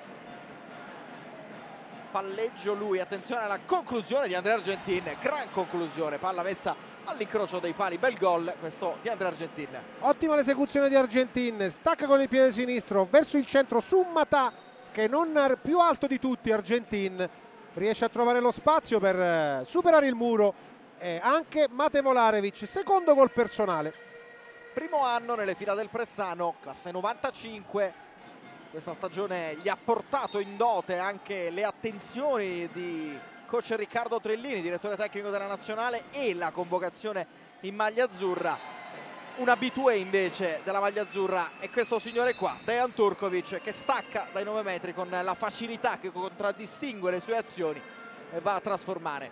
palleggio lui, attenzione alla conclusione di Andrea Argentin, gran conclusione, palla messa all'incrocio dei pali, bel gol questo di Andrea Argentin. Ottima l'esecuzione di Argentin, stacca con il piede sinistro verso il centro su Matà, che non più alto di tutti. Argentin riesce a trovare lo spazio per superare il muro, e anche Mate Volarevic, secondo gol personale. Primo anno nelle fila del Pressano, classe 95. Questa stagione gli ha portato in dote anche le attenzioni di coach Riccardo Trellini, direttore tecnico della nazionale, e la convocazione in maglia azzurra. Un abitué invece della maglia azzurra è questo signore qua, Dejan Turkovic, che stacca dai 9 metri con la facilità che contraddistingue le sue azioni e va a trasformare.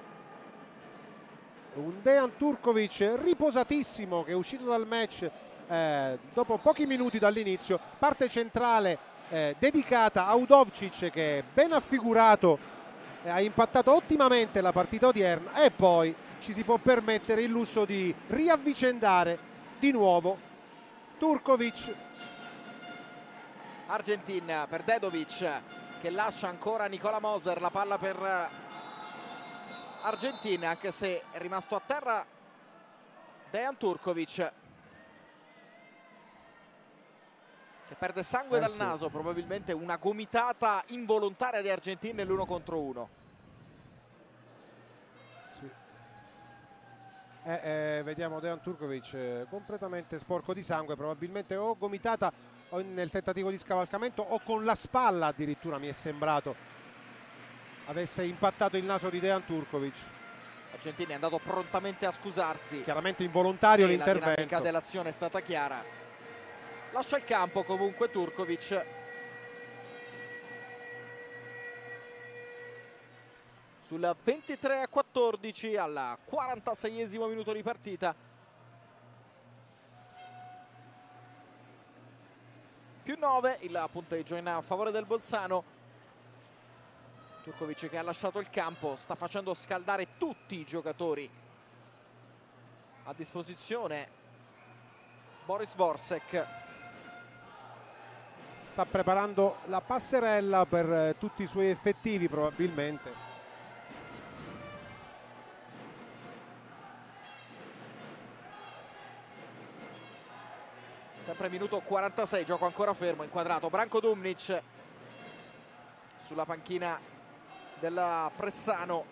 Un Dejan Turkovic riposatissimo, che è uscito dal match dopo pochi minuti dall'inizio, parte centrale dedicata a Udovcic, che è ben affigurato, ha impattato ottimamente la partita odierna, e poi ci si può permettere il lusso di riavvicendare di nuovo Turkovic. Argentin per Dedovic, che lascia ancora Nicola Moser, la palla per Argentin, anche se è rimasto a terra Dejan Turkovic, che perde sangue dal naso, probabilmente una gomitata involontaria di Argentin nell'1 contro 1. Vediamo Dejan Turkovic completamente sporco di sangue, probabilmente o gomitata o nel tentativo di scavalcamento, o con la spalla addirittura mi è sembrato avesse impattato il naso di Dejan Turkovic. Argentin è andato prontamente a scusarsi, chiaramente involontario sì, l'intervento. La dinamica dell'azione è stata chiara. Lascia il campo comunque Turkovic. Sul 23-14 al 46esimo minuto di partita. +9 il punteggio in favore del Bolzano. Turkovic, che ha lasciato il campo, sta facendo scaldare tutti i giocatori a disposizione. Boris Borsek sta preparando la passerella per tutti i suoi effettivi, probabilmente. Sempre minuto 46, gioco ancora fermo, inquadrato Branko Dumnic sulla panchina della Pressano.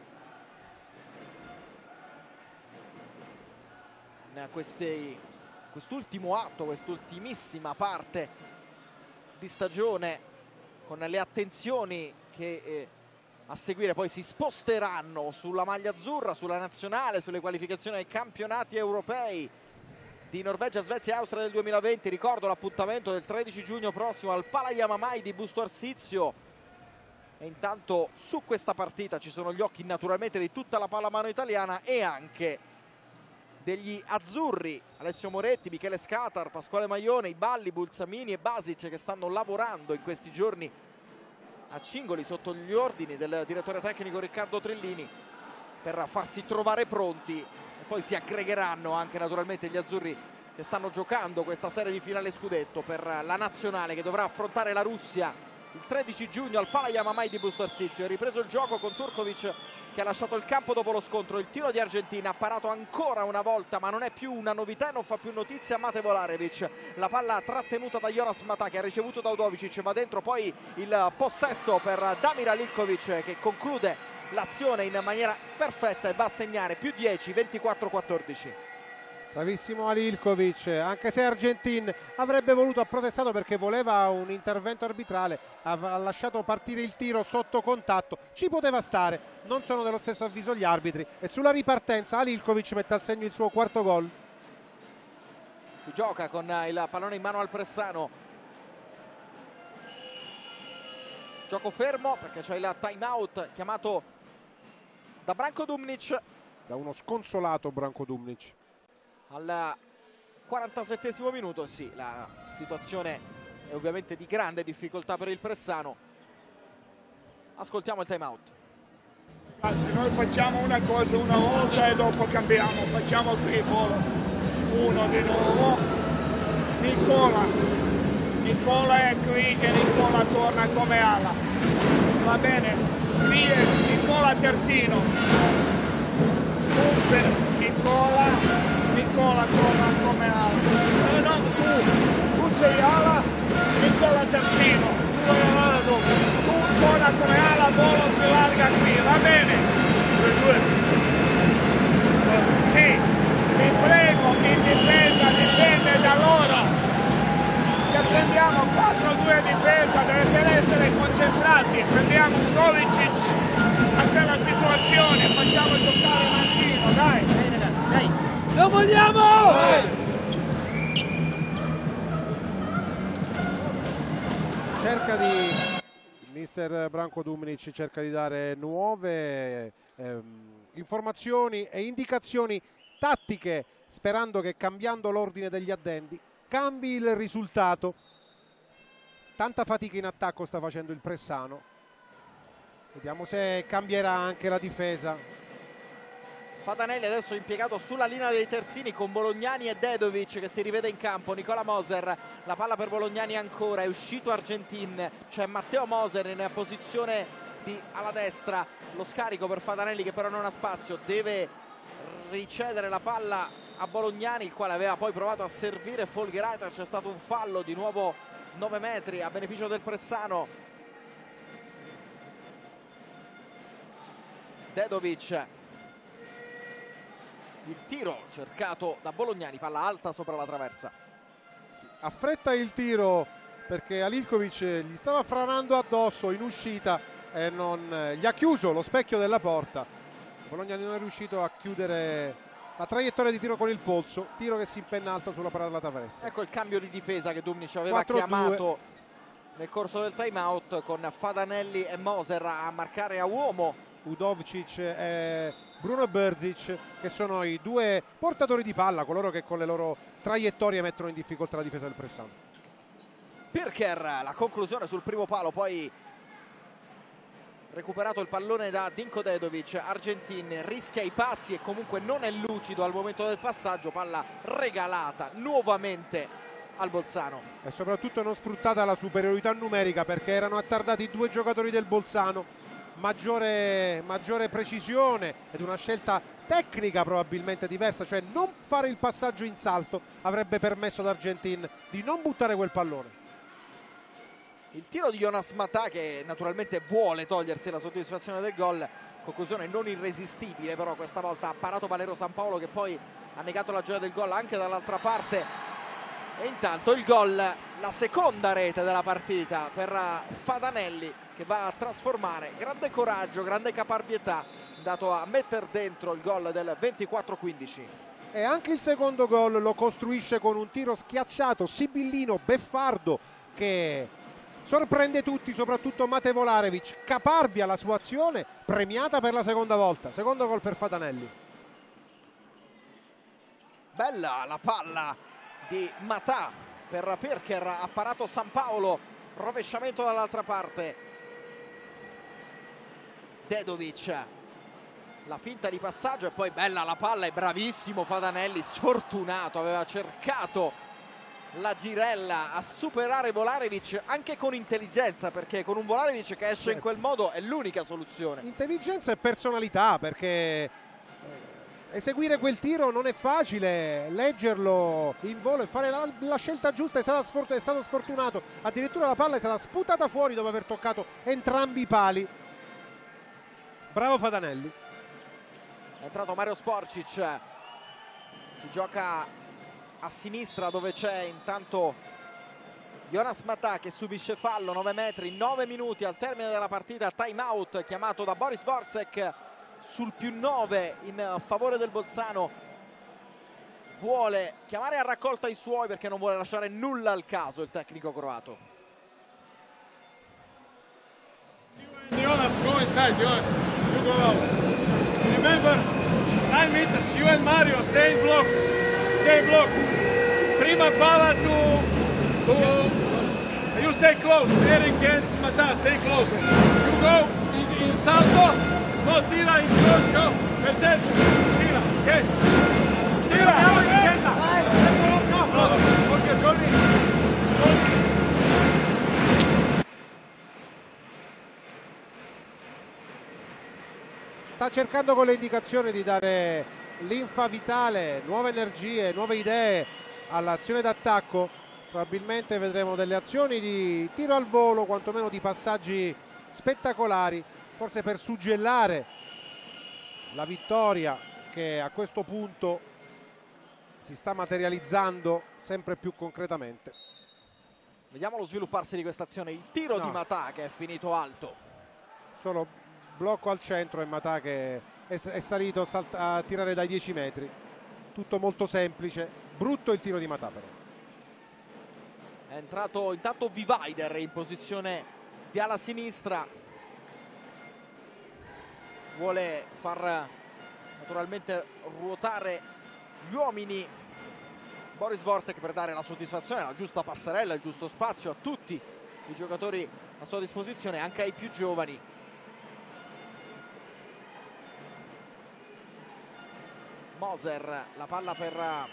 In quest'ultimo atto, quest'ultimissima parte di stagione, con le attenzioni che a seguire poi si sposteranno sulla maglia azzurra, sulla nazionale, sulle qualificazioni ai campionati europei di Norvegia, Svezia e Austria del 2020. Ricordo l'appuntamento del 13 giugno prossimo al Palajamamai di Busto Arsizio. E intanto su questa partita ci sono gli occhi naturalmente di tutta la pallamano italiana e anche degli azzurri, Alessio Moretti, Michele Scatar, Pasquale Maione, Iballi, Bulsamini e Basic, che stanno lavorando in questi giorni a Cingoli sotto gli ordini del direttore tecnico Riccardo Trellini per farsi trovare pronti. Poi si aggregheranno anche naturalmente gli azzurri che stanno giocando questa serie di finale scudetto per la nazionale, che dovrà affrontare la Russia il 13 giugno al Palajamamai di Busto Arsizio. È ripreso il gioco con Turkovic che ha lasciato il campo dopo lo scontro. Il tiro di Argentin ha parato ancora una volta, ma non è più una novità e non fa più notizia Mate Volarevic. La palla trattenuta da Jonas Mata, che ha ricevuto da Udovicic, va dentro poi il possesso per Damir Halilkovic, che conclude l'azione in maniera perfetta e va a segnare più 10, 24-14. Bravissimo Halilkovic, anche se Argentin avrebbe voluto, ha protestato perché voleva un intervento arbitrale, ha lasciato partire il tiro sotto contatto, ci poteva stare, non sono dello stesso avviso gli arbitri, e sulla ripartenza Halilkovic mette a segno il suo quarto gol. Si gioca con il pallone in mano al Pressano, gioco fermo perché c'è il time out chiamato da Branko Dumnic, da uno sconsolato Branko Dumnic. Al 47esimo minuto. Sì, la situazione è ovviamente di grande difficoltà per il Pressano. Ascoltiamo il time out. Anzi, noi facciamo una cosa una volta e dopo cambiamo, facciamo qui volo uno di nuovo. Nicola è qui e Nicola torna come ala, va bene, qui è Nicola terzino, Nicola torna come ala, no, tu sei ala, Nicola terzino, tu torna come ala, Volo si larga qui, va bene? Sì, vi prego, in difesa dipende da loro. Se prendiamo 4-2 difesa dovete essere concentrati, prendiamo un Dovicic a quella situazione, facciamo giocare Mancino, dai! Dai ragazzi, dai! Lo vogliamo! Cerca di... mister Branko Dumnic cerca di dare nuove informazioni e indicazioni tattiche, sperando che cambiando l'ordine degli addendi cambi il risultato. Tanta fatica in attacco sta facendo il Pressano, vediamo se cambierà anche la difesa. Fadanelli adesso impiegato sulla linea dei terzini con Bolognani e Dedovic che si rivede in campo. Nicola Moser, la palla per Bolognani ancora, è uscito Argentin, c'è Matteo Moser in posizione alla destra, lo scarico per Fadanelli che però non ha spazio, deve ricedere la palla a Bolognani, il quale aveva poi provato a servire Folgerajta. C'è stato un fallo, di nuovo 9 metri a beneficio del Pressano. Dedovic, il tiro cercato da Bolognani, palla alta sopra la traversa. Sì, affretta il tiro perché Halilkovic gli stava franando addosso in uscita e non gli ha chiuso lo specchio della porta. Bolognani non è riuscito a chiudere la traiettoria di tiro con il polso, tiro che si impenna alto sulla parata della traversa. Ecco il cambio di difesa che Dumnic aveva chiamato nel corso del time out, con Fadanelli e Moser a marcare a uomo. Udovicic e Bruno Berzic, che sono i due portatori di palla, coloro che con le loro traiettorie mettono in difficoltà la difesa del Pressano. Pirker, la conclusione sul primo palo, poi recuperato il pallone da Dinko Dedovic. Argentin rischia i passi e comunque non è lucido al momento del passaggio, palla regalata nuovamente al Bolzano. E soprattutto non sfruttata la superiorità numerica, perché erano attardati due giocatori del Bolzano. Maggiore precisione ed una scelta tecnica probabilmente diversa, cioè non fare il passaggio in salto avrebbe permesso ad Argentin di non buttare quel pallone. Il tiro di Jonas Mata, che naturalmente vuole togliersi la soddisfazione del gol, conclusione non irresistibile, però questa volta ha parato Valero Sampaolo, che poi ha negato la gioia del gol anche dall'altra parte. E intanto il gol, la seconda rete della partita per Fadanelli, che va a trasformare. Grande coraggio, grande caparbietà dato a mettere dentro il gol del 24-15. E anche il secondo gol lo costruisce con un tiro schiacciato, sibillino, beffardo, che sorprende tutti, soprattutto Mate Volarevic. Caparbia la sua azione, premiata per la seconda volta. Secondo gol per Fadanelli. Bella la palla di Mata per Pirker, ha parato Sampaolo, rovesciamento dall'altra parte. Dedovic, la finta di passaggio e poi bella la palla e bravissimo Fadanelli, sfortunato, aveva cercato la girella a superare Volarevic anche con intelligenza, perché con un Volarevic che esce in quel modo è l'unica soluzione. Intelligenza e personalità, perché eseguire quel tiro non è facile, leggerlo in volo e fare la scelta giusta. È stato sfortunato, addirittura la palla è stata sputata fuori dopo aver toccato entrambi i pali. Bravo Fadanelli. È entrato Mario Sporcic, si gioca a sinistra dove c'è intanto Jonas Matà che subisce fallo, 9 metri, 9 minuti al termine della partita, time out chiamato da Boris Dvorsek sul +9 in favore del Bolzano. Vuole chiamare a raccolta i suoi perché non vuole lasciare nulla al caso il tecnico croato. Jonas, go inside, Jonas. You go out. Remember, 9 meters, you and Mario, stay in block. Stay in block. Prima palla you stay close. Eric and Matà, stay close. You go in salto, no tira in crocio, per te. Tira, ok? Tira! Siamo in difesa! Ok, Johnny. Sta cercando con le indicazioni di dare linfa vitale, nuove energie, nuove idee all'azione d'attacco. Probabilmente vedremo delle azioni di tiro al volo, quantomeno di passaggi spettacolari, forse per suggellare la vittoria che a questo punto si sta materializzando sempre più concretamente. Vediamo lo svilupparsi di questa azione. Il tiro di Matà che è finito alto. Solo blocco al centro e Matà che è salito a tirare dai 10 metri. Tutto molto semplice. Brutto il tiro di Matà però. È entrato intanto Vivider in posizione di ala sinistra. Vuole far naturalmente ruotare gli uomini Boris Dvorsek per dare la soddisfazione, la giusta passerella, il giusto spazio a tutti i giocatori a sua disposizione, anche ai più giovani. Moser, la palla per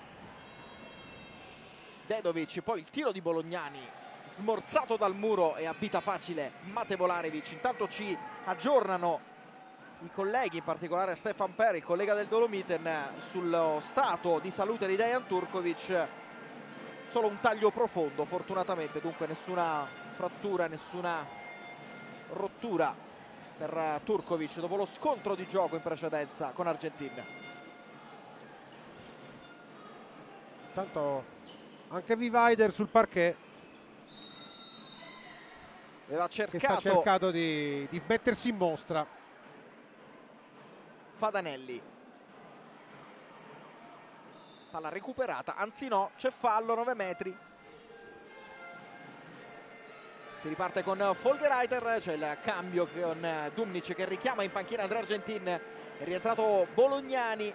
Dedovic, poi il tiro di Bolognani smorzato dal muro e a vita facile Mate Volarevic. Intanto ci aggiornano i colleghi, in particolare Stefan Per, il collega del Dolomiten, sullo stato di salute di Dejan Turkovic. Solo un taglio profondo fortunatamente, dunque nessuna frattura, nessuna rottura per Turkovic dopo lo scontro di gioco in precedenza con Argentina. Intanto anche Vivider sul parquet aveva che sta cercando di mettersi in mostra. Fadanelli, palla recuperata, anzi no, c'è fallo, 9 metri. Si riparte con Folgereiter, c'è il cambio con Dumnic che richiama in panchina Andrea Argentin. È rientrato Bolognani.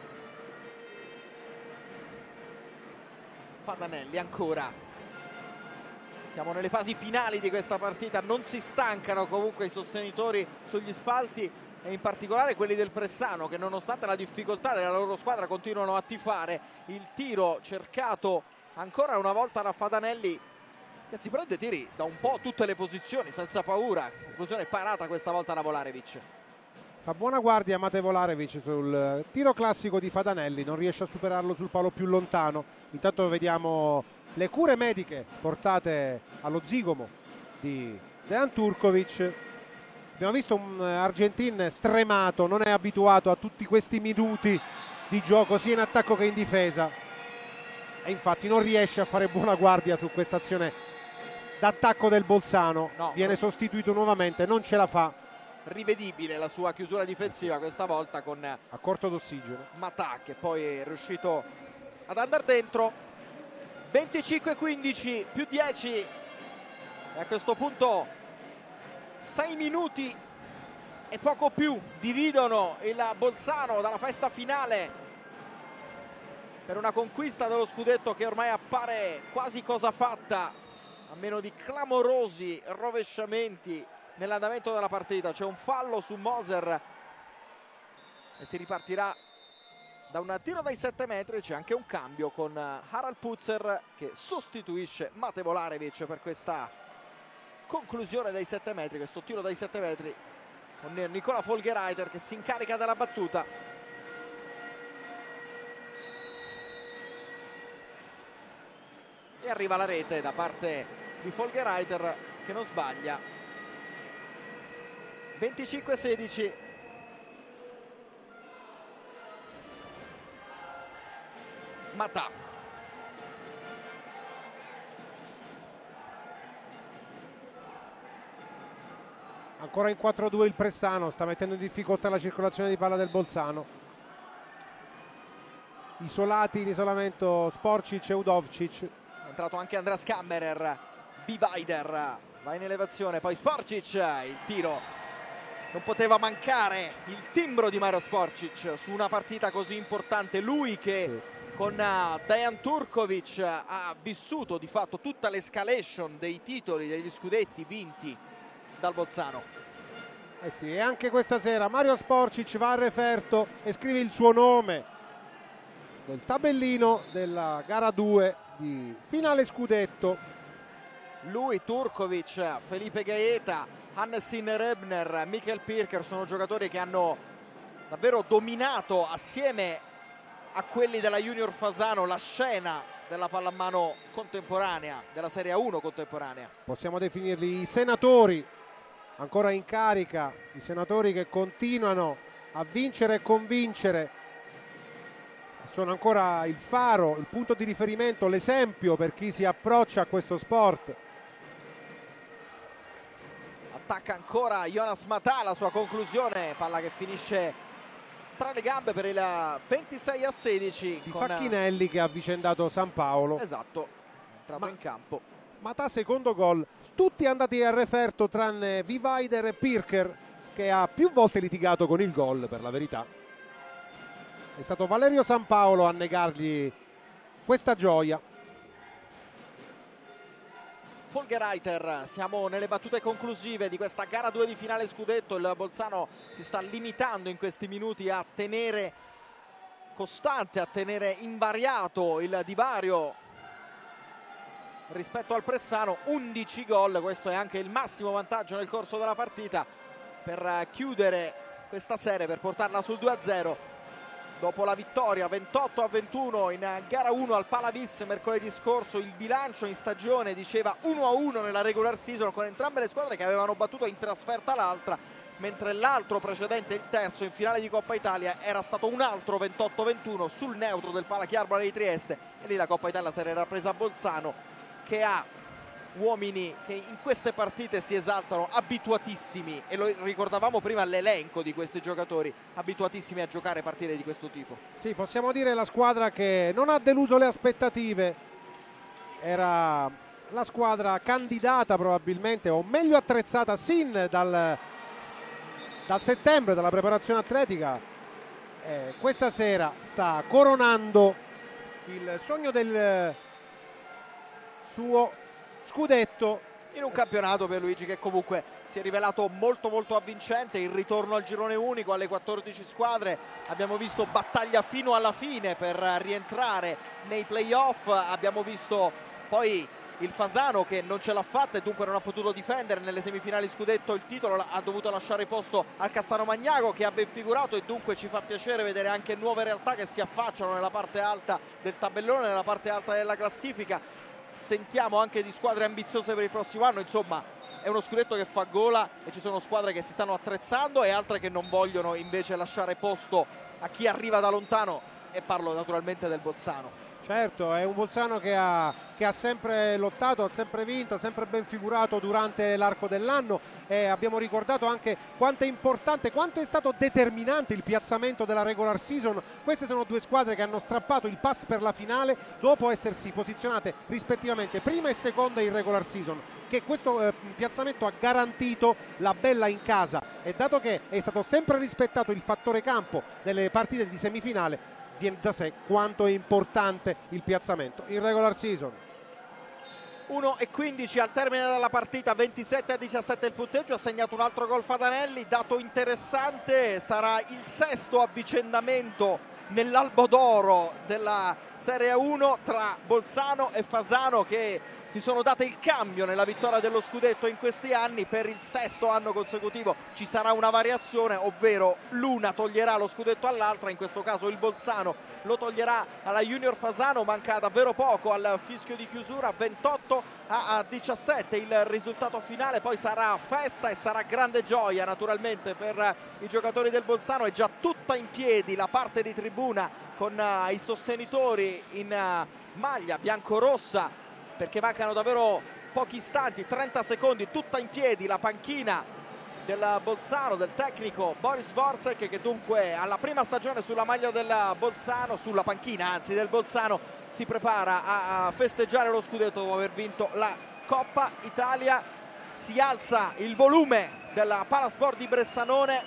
Fadanelli ancora. Siamo nelle fasi finali di questa partita, non si stancano comunque i sostenitori sugli spalti e in particolare quelli del Pressano, che nonostante la difficoltà della loro squadra continuano a tifare. Il tiro cercato ancora una volta da Fadanelli, che si prende tiri da un po' tutte le posizioni senza paura. Conclusione parata questa volta da Volarevic. Fa buona guardia Mate Volarevic sul tiro classico di Fadanelli, non riesce a superarlo sul palo più lontano. Intanto vediamo le cure mediche portate allo zigomo di Dejan Turkovic. Abbiamo visto un Argentin stremato, non è abituato a tutti questi minuti di gioco sia in attacco che in difesa e infatti non riesce a fare buona guardia su questa azione d'attacco del Bolzano. No, viene sostituito nuovamente, non ce la fa. Rivedibile la sua chiusura difensiva questa volta con a corto d'ossigeno Matà, che poi è riuscito ad andare dentro. 25-15 più 10 e a questo punto 6 minuti e poco più dividono il Bolzano dalla festa finale per una conquista dello scudetto che ormai appare quasi cosa fatta, a meno di clamorosi rovesciamenti nell'andamento della partita. C'è un fallo su Moser e si ripartirà da un tiro dai 7 metri. C'è anche un cambio con Harald Putzer che sostituisce Mate Volarevic per questa conclusione dai 7 metri, questo tiro dai 7 metri con Nicola Folgereiter che si incarica della battuta. E arriva la rete da parte di Folgereiter che non sbaglia. 25-16. Matà. Ancora in 4-2 il Pressano, sta mettendo in difficoltà la circolazione di palla del Bolzano. Isolati in isolamento Sporcic e Udovcic. È entrato anche Andreas Kammerer. Vivider va in elevazione, poi Sporcic, il tiro non poteva mancare, il timbro di Mario Sporcic su una partita così importante. Lui che con Dejan Turkovic ha vissuto di fatto tutta l'escalation dei titoli, degli scudetti vinti dal Bolzano. Eh sì, e anche questa sera Mario Sporcic va a referto e scrive il suo nome nel tabellino della gara 2 di finale scudetto. Lui, Turkovic, Felipe Gaeta, Hannesin Rebner, Michael Pirker sono giocatori che hanno davvero dominato assieme a quelli della Junior Fasano la scena della pallamano contemporanea, della Serie A1 contemporanea. Possiamo definirli i senatori ancora in carica, i senatori che continuano a vincere e convincere, sono ancora il faro, il punto di riferimento, l'esempio per chi si approccia a questo sport. Attacca ancora Jonas Matà, la sua conclusione, palla che finisce tra le gambe per il 26-16 di con Facchinelli che ha avvicendato San Paolo. Esatto, è entrato in campo. Matà secondo gol, tutti andati a referto tranne Vivider e Pirker che ha più volte litigato con il gol, per la verità. È stato Valerio San Paolo a negargli questa gioia. Folgereiter, siamo nelle battute conclusive di questa gara 2 di finale scudetto. Il Bolzano si sta limitando in questi minuti a tenere costante, a tenere invariato il divario rispetto al Pressano. 11 gol, questo è anche il massimo vantaggio nel corso della partita per chiudere questa serie, per portarla sul 2-0. Dopo la vittoria 28-21 in gara 1 al Palavis mercoledì scorso, il bilancio in stagione diceva 1-1 nella regular season con entrambe le squadre che avevano battuto in trasferta l'altra, mentre l'altro precedente, il terzo in finale di Coppa Italia, era stato un altro 28-21 sul neutro del Palachiarbora di Trieste, e lì la Coppa Italia si era presa a Bolzano, che ha uomini che in queste partite si esaltano, abituatissimi, e lo ricordavamo prima l'elenco di questi giocatori, abituatissimi a giocare partite di questo tipo. Sì, possiamo dire la squadra che non ha deluso le aspettative, era la squadra candidata probabilmente, o meglio attrezzata sin dal settembre, dalla preparazione atletica. Questa sera sta coronando il sogno del suo scudetto in un campionato, per Luigi, che comunque si è rivelato molto molto avvincente. Il ritorno al girone unico, alle 14 squadre, abbiamo visto battaglia fino alla fine per rientrare nei playoff, abbiamo visto poi il Fasano che non ce l'ha fatta e dunque non ha potuto difendere nelle semifinali scudetto il titolo, ha dovuto lasciare posto al Cassano Magnago che ha ben figurato, e dunque ci fa piacere vedere anche nuove realtà che si affacciano nella parte alta del tabellone, nella parte alta della classifica. Sentiamo anche di squadre ambiziose per il prossimo anno, insomma è uno scudetto che fa gola e ci sono squadre che si stanno attrezzando e altre che non vogliono invece lasciare posto a chi arriva da lontano, e parlo naturalmente del Bolzano. Certo, è un Bolzano che ha sempre lottato, ha sempre vinto, ha sempre ben figurato durante l'arco dell'anno, e abbiamo ricordato anche quanto è importante, quanto è stato determinante il piazzamento della regular season. Queste sono due squadre che hanno strappato il pass per la finale dopo essersi posizionate rispettivamente prima e seconda in regular season, che questo piazzamento ha garantito la bella in casa, e dato che è stato sempre rispettato il fattore campo delle partite di semifinale, viene da sé quanto è importante il piazzamento in regular season. 1:15 al termine della partita, 27-17 il punteggio, ha segnato un altro gol Fadanelli. Dato interessante, sarà il sesto avvicendamento nell'albo d'oro della Serie 1 tra Bolzano e Fasano, che si sono date il cambio nella vittoria dello scudetto in questi anni. Per il 6º anno consecutivo ci sarà una variazione, ovvero l'una toglierà lo scudetto all'altra. In questo caso il Bolzano lo toglierà alla Junior Fasano. Manca davvero poco al fischio di chiusura, 28-17 il risultato finale. Poi sarà festa e sarà grande gioia naturalmente per i giocatori del Bolzano. È già tutta in piedi la parte di tribuna con i sostenitori in maglia biancorossa, perché mancano davvero pochi istanti, 30 secondi, tutta in piedi la panchina del Bolzano, del tecnico Boris Dvorsek, che dunque alla prima stagione sulla maglia del Bolzano, sulla panchina anzi del Bolzano, si prepara a festeggiare lo scudetto dopo aver vinto la Coppa Italia. Si alza il volume della Palasport di Bressanone,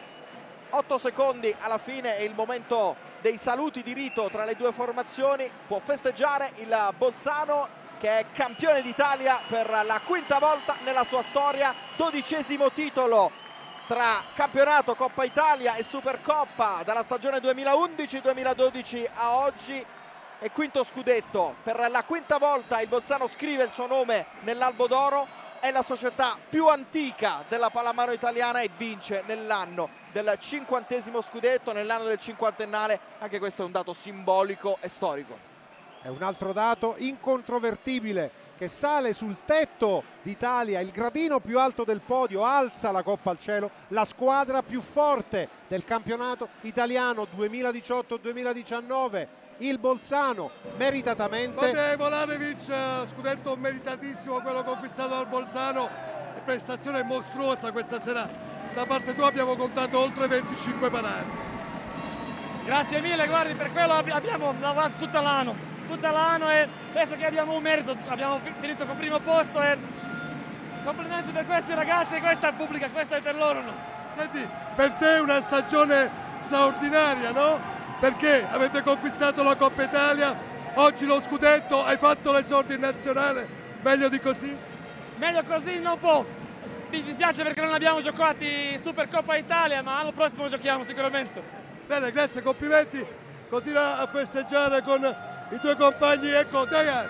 8 secondi alla fine è il momento dei saluti di rito tra le due formazioni. Può festeggiare il Bolzano, che è campione d'Italia per la 5ª volta nella sua storia, 12° titolo tra campionato, Coppa Italia e Supercoppa dalla stagione 2011-2012 a oggi, e 5° scudetto. Per la 5ª volta il Bolzano scrive il suo nome nell'albo d'oro, è la società più antica della pallamano italiana e vince nell'anno del 50° scudetto, nell'anno del cinquantennale. Anche questo è un dato simbolico e storico. È un altro dato incontrovertibile che sale sul tetto d'Italia, il gradino più alto del podio, alza la Coppa al cielo, la squadra più forte del campionato italiano 2018-2019, il Bolzano, meritatamente. Volarevic, scudetto meritatissimo quello conquistato dal Bolzano, prestazione mostruosa questa sera. Da parte tua abbiamo contato oltre 25 parate. Grazie mille, guardi, per quello abbiamo lavorato tutta l'anno e penso che abbiamo un merito, abbiamo finito con primo posto e complimenti per questi ragazzi, questa è pubblica, questa è per loro. No? Senti, per te è una stagione straordinaria, no? Perché avete conquistato la Coppa Italia, oggi lo scudetto, hai fatto l'esordio in nazionale, meglio di così? Meglio così non può, mi dispiace perché non abbiamo giocati Supercoppa Italia, ma l'anno prossimo giochiamo sicuramente. Bene, grazie, complimenti, continua a festeggiare con i tuoi compagni. Ecco, Dejan,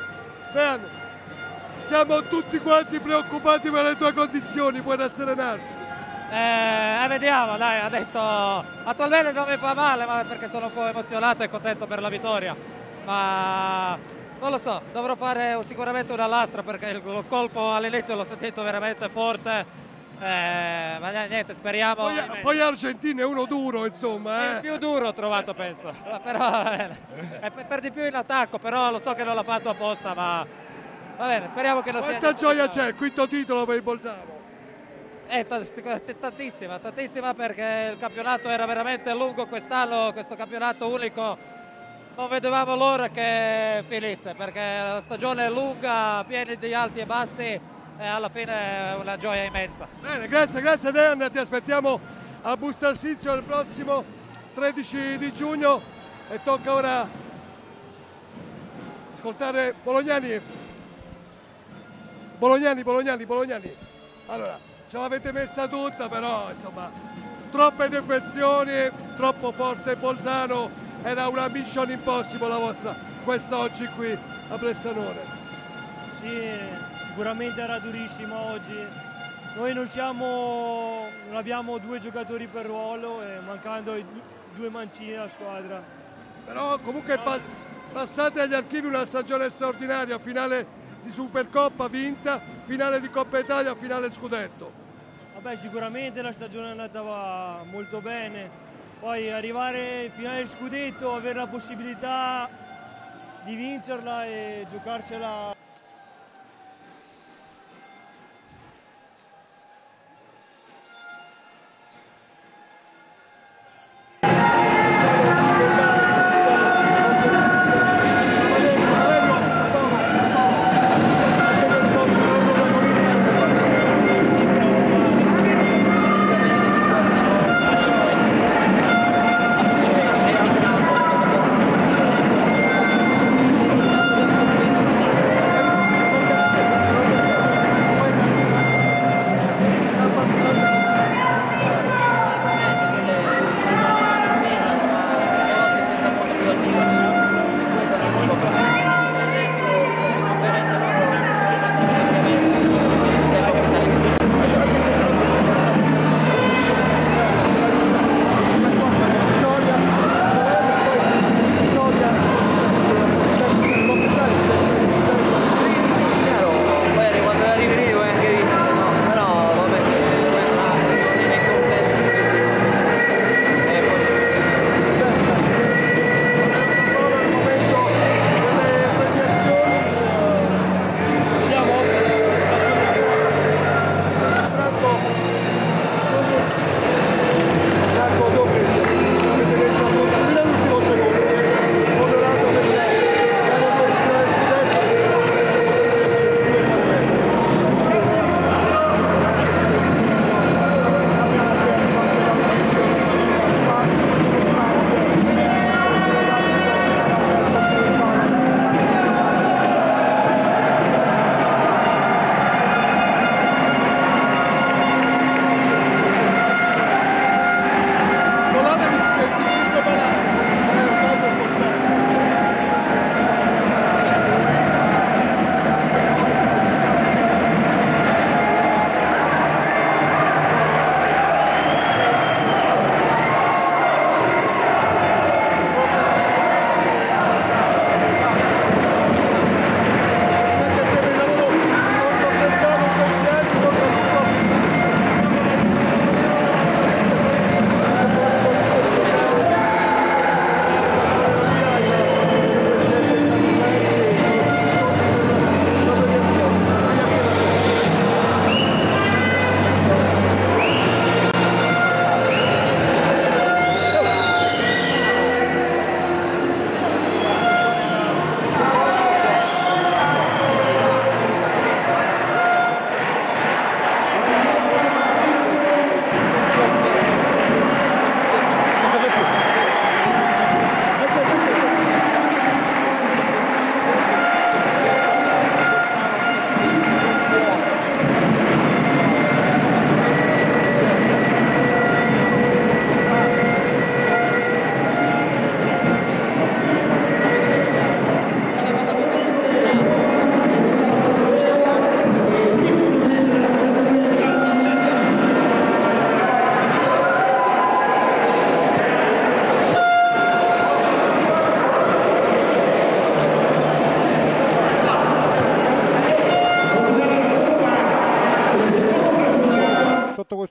siamo tutti quanti preoccupati per le tue condizioni, puoi rasserenarci? Vediamo, dai, adesso attualmente non mi fa male, ma perché sono un po' emozionato e contento per la vittoria, ma non lo so, dovrò fare sicuramente una lastra perché il colpo all'inizio l'ho sentito veramente forte. Ma niente, speriamo. Poi Argentina è uno duro, insomma. Il più duro ho trovato, penso. Però è per di più in attacco, però lo so che non l'ha fatto apposta, ma va bene, speriamo che non sia. Quanta gioia c'è, il 5° titolo per il Bolzano? Tantissima, perché il campionato era veramente lungo quest'anno, questo campionato unico. Non vedevamo l'ora che finisse, perché la stagione è lunga, piena di alti e bassi. E alla fine è una gioia immensa. Bene, grazie Dejan, ti aspettiamo a Bustarsizio il prossimo 13 di giugno e tocca ora ascoltare Bolognani. Allora, ce l'avete messa tutta, però insomma troppe defezioni, troppo forte Bolzano, era una mission impossible la vostra quest'oggi qui a Bressanone. Sì, sicuramente era durissimo oggi. Noi non abbiamo 2 giocatori per ruolo e mancando i 2 mancini alla squadra. Però comunque passate agli archivi una stagione straordinaria, finale di Supercoppa vinta, finale di Coppa Italia, finale scudetto. Vabbè, sicuramente la stagione è andata molto bene, poi arrivare in finale scudetto, avere la possibilità di vincerla e giocarsela.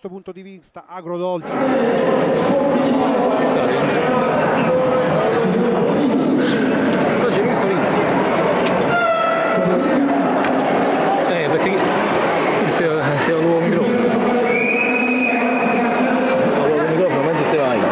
questo punto di vista agrodolce. Perché sei un nuovo microfono. Nuovo microfono, mentre se vai.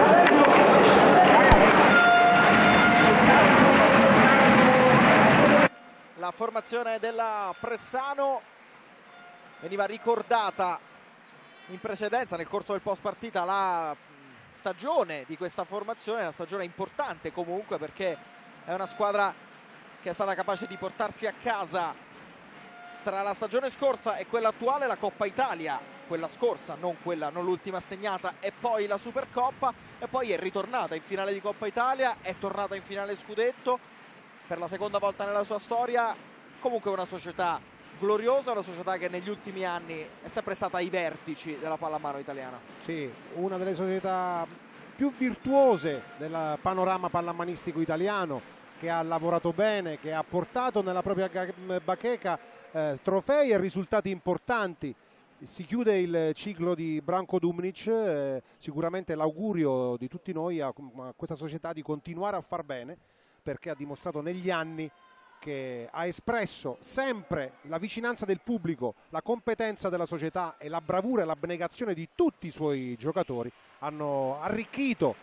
La formazione della Pressano veniva ricordata in precedenza nel corso del post partita. La stagione di questa formazione è una stagione importante comunque, perché è una squadra che è stata capace di portarsi a casa tra la stagione scorsa e quella attuale la Coppa Italia, quella scorsa, non l'ultima assegnata, e poi la Supercoppa, e poi è ritornata in finale di Coppa Italia, è tornata in finale scudetto per la seconda volta nella sua storia. Comunque una società gloriosa, una società che negli ultimi anni è sempre stata ai vertici della pallamano italiana. Sì, una delle società più virtuose del panorama pallamanistico italiano, che ha lavorato bene, che ha portato nella propria bacheca trofei e risultati importanti. Si chiude il ciclo di Branko Dumnic, sicuramente l'augurio di tutti noi a questa società di continuare a far bene, perché ha dimostrato negli anni che ha espresso sempre la vicinanza del pubblico, la competenza della società e la bravura e l'abnegazione di tutti i suoi giocatori hanno arricchito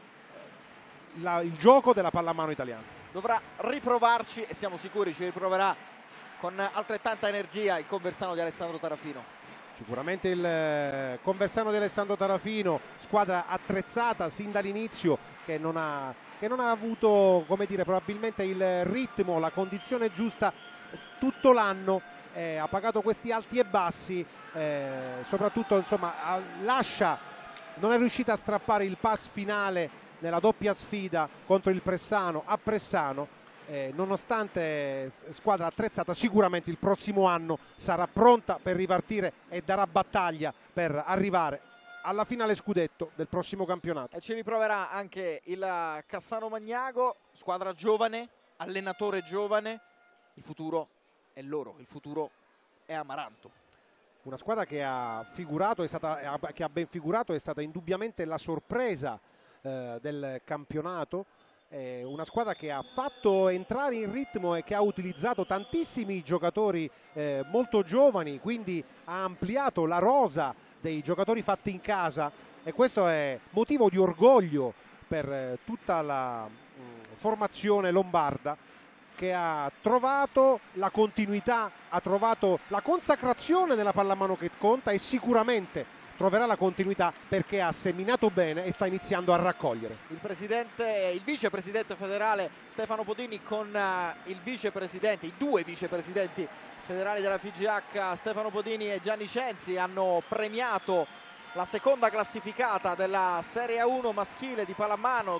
il gioco della pallamano italiana. Dovrà riprovarci, e siamo sicuri ci riproverà con altrettanta energia, il Conversano di Alessandro Tarafino. Sicuramente il Conversano di Alessandro Tarafino, squadra attrezzata sin dall'inizio, che non ha avuto, come dire, probabilmente il ritmo, la condizione giusta tutto l'anno, ha pagato questi alti e bassi, soprattutto insomma non è riuscita a strappare il pass finale nella doppia sfida contro il Pressano a Pressano. Nonostante squadra attrezzata, sicuramente il prossimo anno sarà pronta per ripartire e darà battaglia per arrivare alla finale scudetto del prossimo campionato. E ci riproverà anche il Cassano Magnago, squadra giovane, allenatore giovane. Il futuro è loro, il futuro è Amaranto. Una squadra che ha ben figurato, è stata indubbiamente la sorpresa del campionato. Una squadra che ha fatto entrare in ritmo e che ha utilizzato tantissimi giocatori molto giovani, quindi ha ampliato la rosa dei giocatori fatti in casa, e questo è motivo di orgoglio per tutta la formazione lombarda, che ha trovato la continuità, ha trovato la consacrazione nella pallamano che conta, e sicuramente troverà la continuità perché ha seminato bene e sta iniziando a raccogliere. Il vicepresidente federale Stefano Podini con i due vicepresidenti federali della FIGH, Stefano Podini e Gianni Censi, hanno premiato la seconda classificata della Serie A1 maschile di pallamano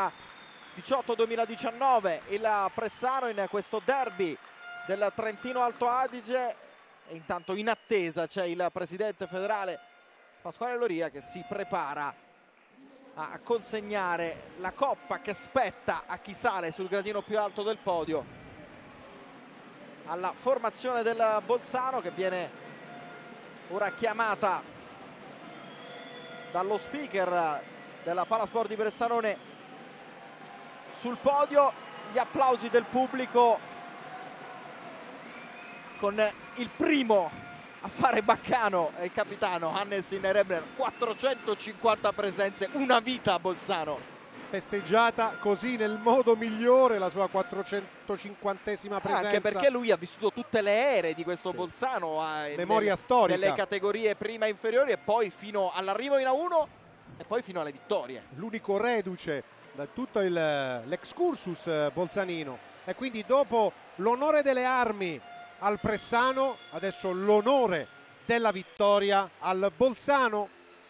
2018-2019, il Pressano, in questo derby del Trentino Alto Adige. E intanto in attesa c'è il presidente federale Pasquale Loria, che si prepara a consegnare la coppa che spetta a chi sale sul gradino più alto del podio, alla formazione del Bolzano, che viene ora chiamata dallo speaker della Palasport di Bressanone sul podio. Gli applausi del pubblico, con il primo a fare baccano è il capitano Hannes Innerebner. 450 presenze, una vita a Bolzano. Festeggiata così nel modo migliore la sua 450esima presenza. Anche perché lui ha vissuto tutte le ere di questo Bolzano, memoria storica, nelle categorie prima e inferiori, e poi fino all'arrivo in A1 e poi fino alle vittorie. L'unico reduce da tutto l'excursus bolzanino, e quindi dopo l'onore delle armi al Pressano, adesso l'onore della vittoria al Bolzano.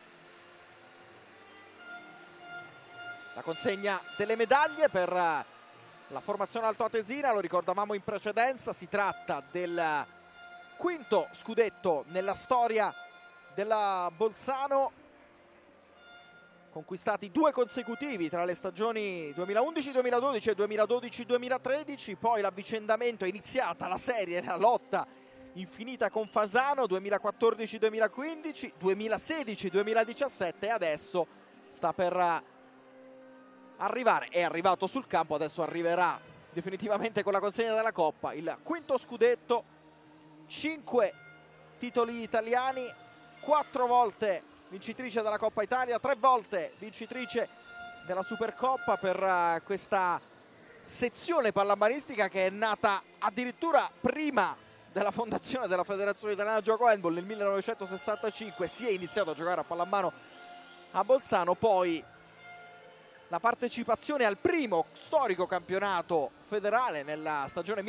La consegna delle medaglie per la formazione altoatesina, lo ricordavamo in precedenza, si tratta del quinto scudetto nella storia della Bolzano, conquistati 2 consecutivi tra le stagioni 2011-2012 e 2012-2013, poi l'avvicendamento, è iniziata la serie, la lotta infinita con Fasano, 2014-2015, 2016-2017 e adesso sta per arrivare, è arrivato sul campo, adesso arriverà definitivamente con la consegna della Coppa, il quinto scudetto, 5 titoli italiani, 4 volte vincitrice della Coppa Italia, 3 volte vincitrice della Supercoppa per questa sezione pallamanistica che è nata addirittura prima della fondazione della Federazione Italiana Gioco Handball nel 1965. Si è iniziato a giocare a pallamano a Bolzano, poi la partecipazione al primo storico campionato federale nella stagione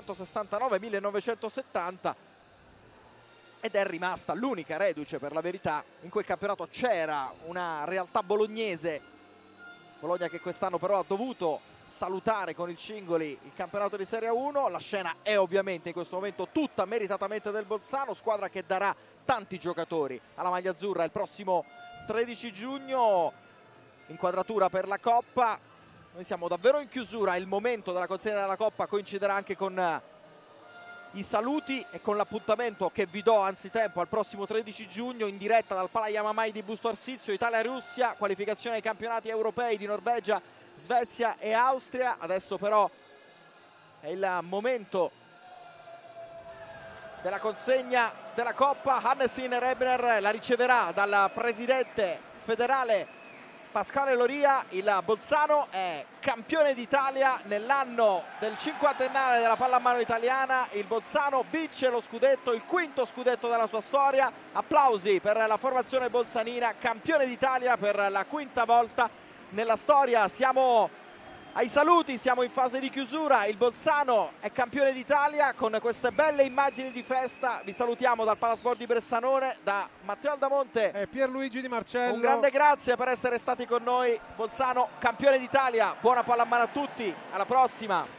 1969-1970 ed è rimasta l'unica reduce, per la verità. In quel campionato c'era una realtà bolognese, Bologna che quest'anno però ha dovuto salutare con il Cingoli il campionato di Serie 1. La scena è ovviamente in questo momento tutta meritatamente del Bolzano, squadra che darà tanti giocatori alla maglia azzurra il prossimo 13 giugno. Inquadratura per la Coppa, noi siamo davvero in chiusura, il momento della consegna della Coppa coinciderà anche con i saluti e con l'appuntamento che vi do anzitempo al prossimo 13 giugno in diretta dal Pala Yamamai di Busto Arsizio, Italia-Russia, qualificazione ai campionati europei di Norvegia, Svezia e Austria. Adesso però è il momento della consegna della Coppa. Hannesin Rebner la riceverà dal presidente federale Pasquale Loria. Il Bolzano è campione d'Italia nell'anno del cinquantennale della pallamano italiana. Il Bolzano vince lo scudetto, il quinto scudetto della sua storia. Applausi per la formazione bolzanina, campione d'Italia per la quinta volta nella storia. Siamo ai saluti, siamo in fase di chiusura. Il Bolzano è campione d'Italia con queste belle immagini di festa. Vi salutiamo dal Palasport di Bressanone, da Matteo Aldamonte e Pierluigi Di Marcello. Un grande grazie per essere stati con noi. Bolzano campione d'Italia, buona pallamano a tutti, alla prossima.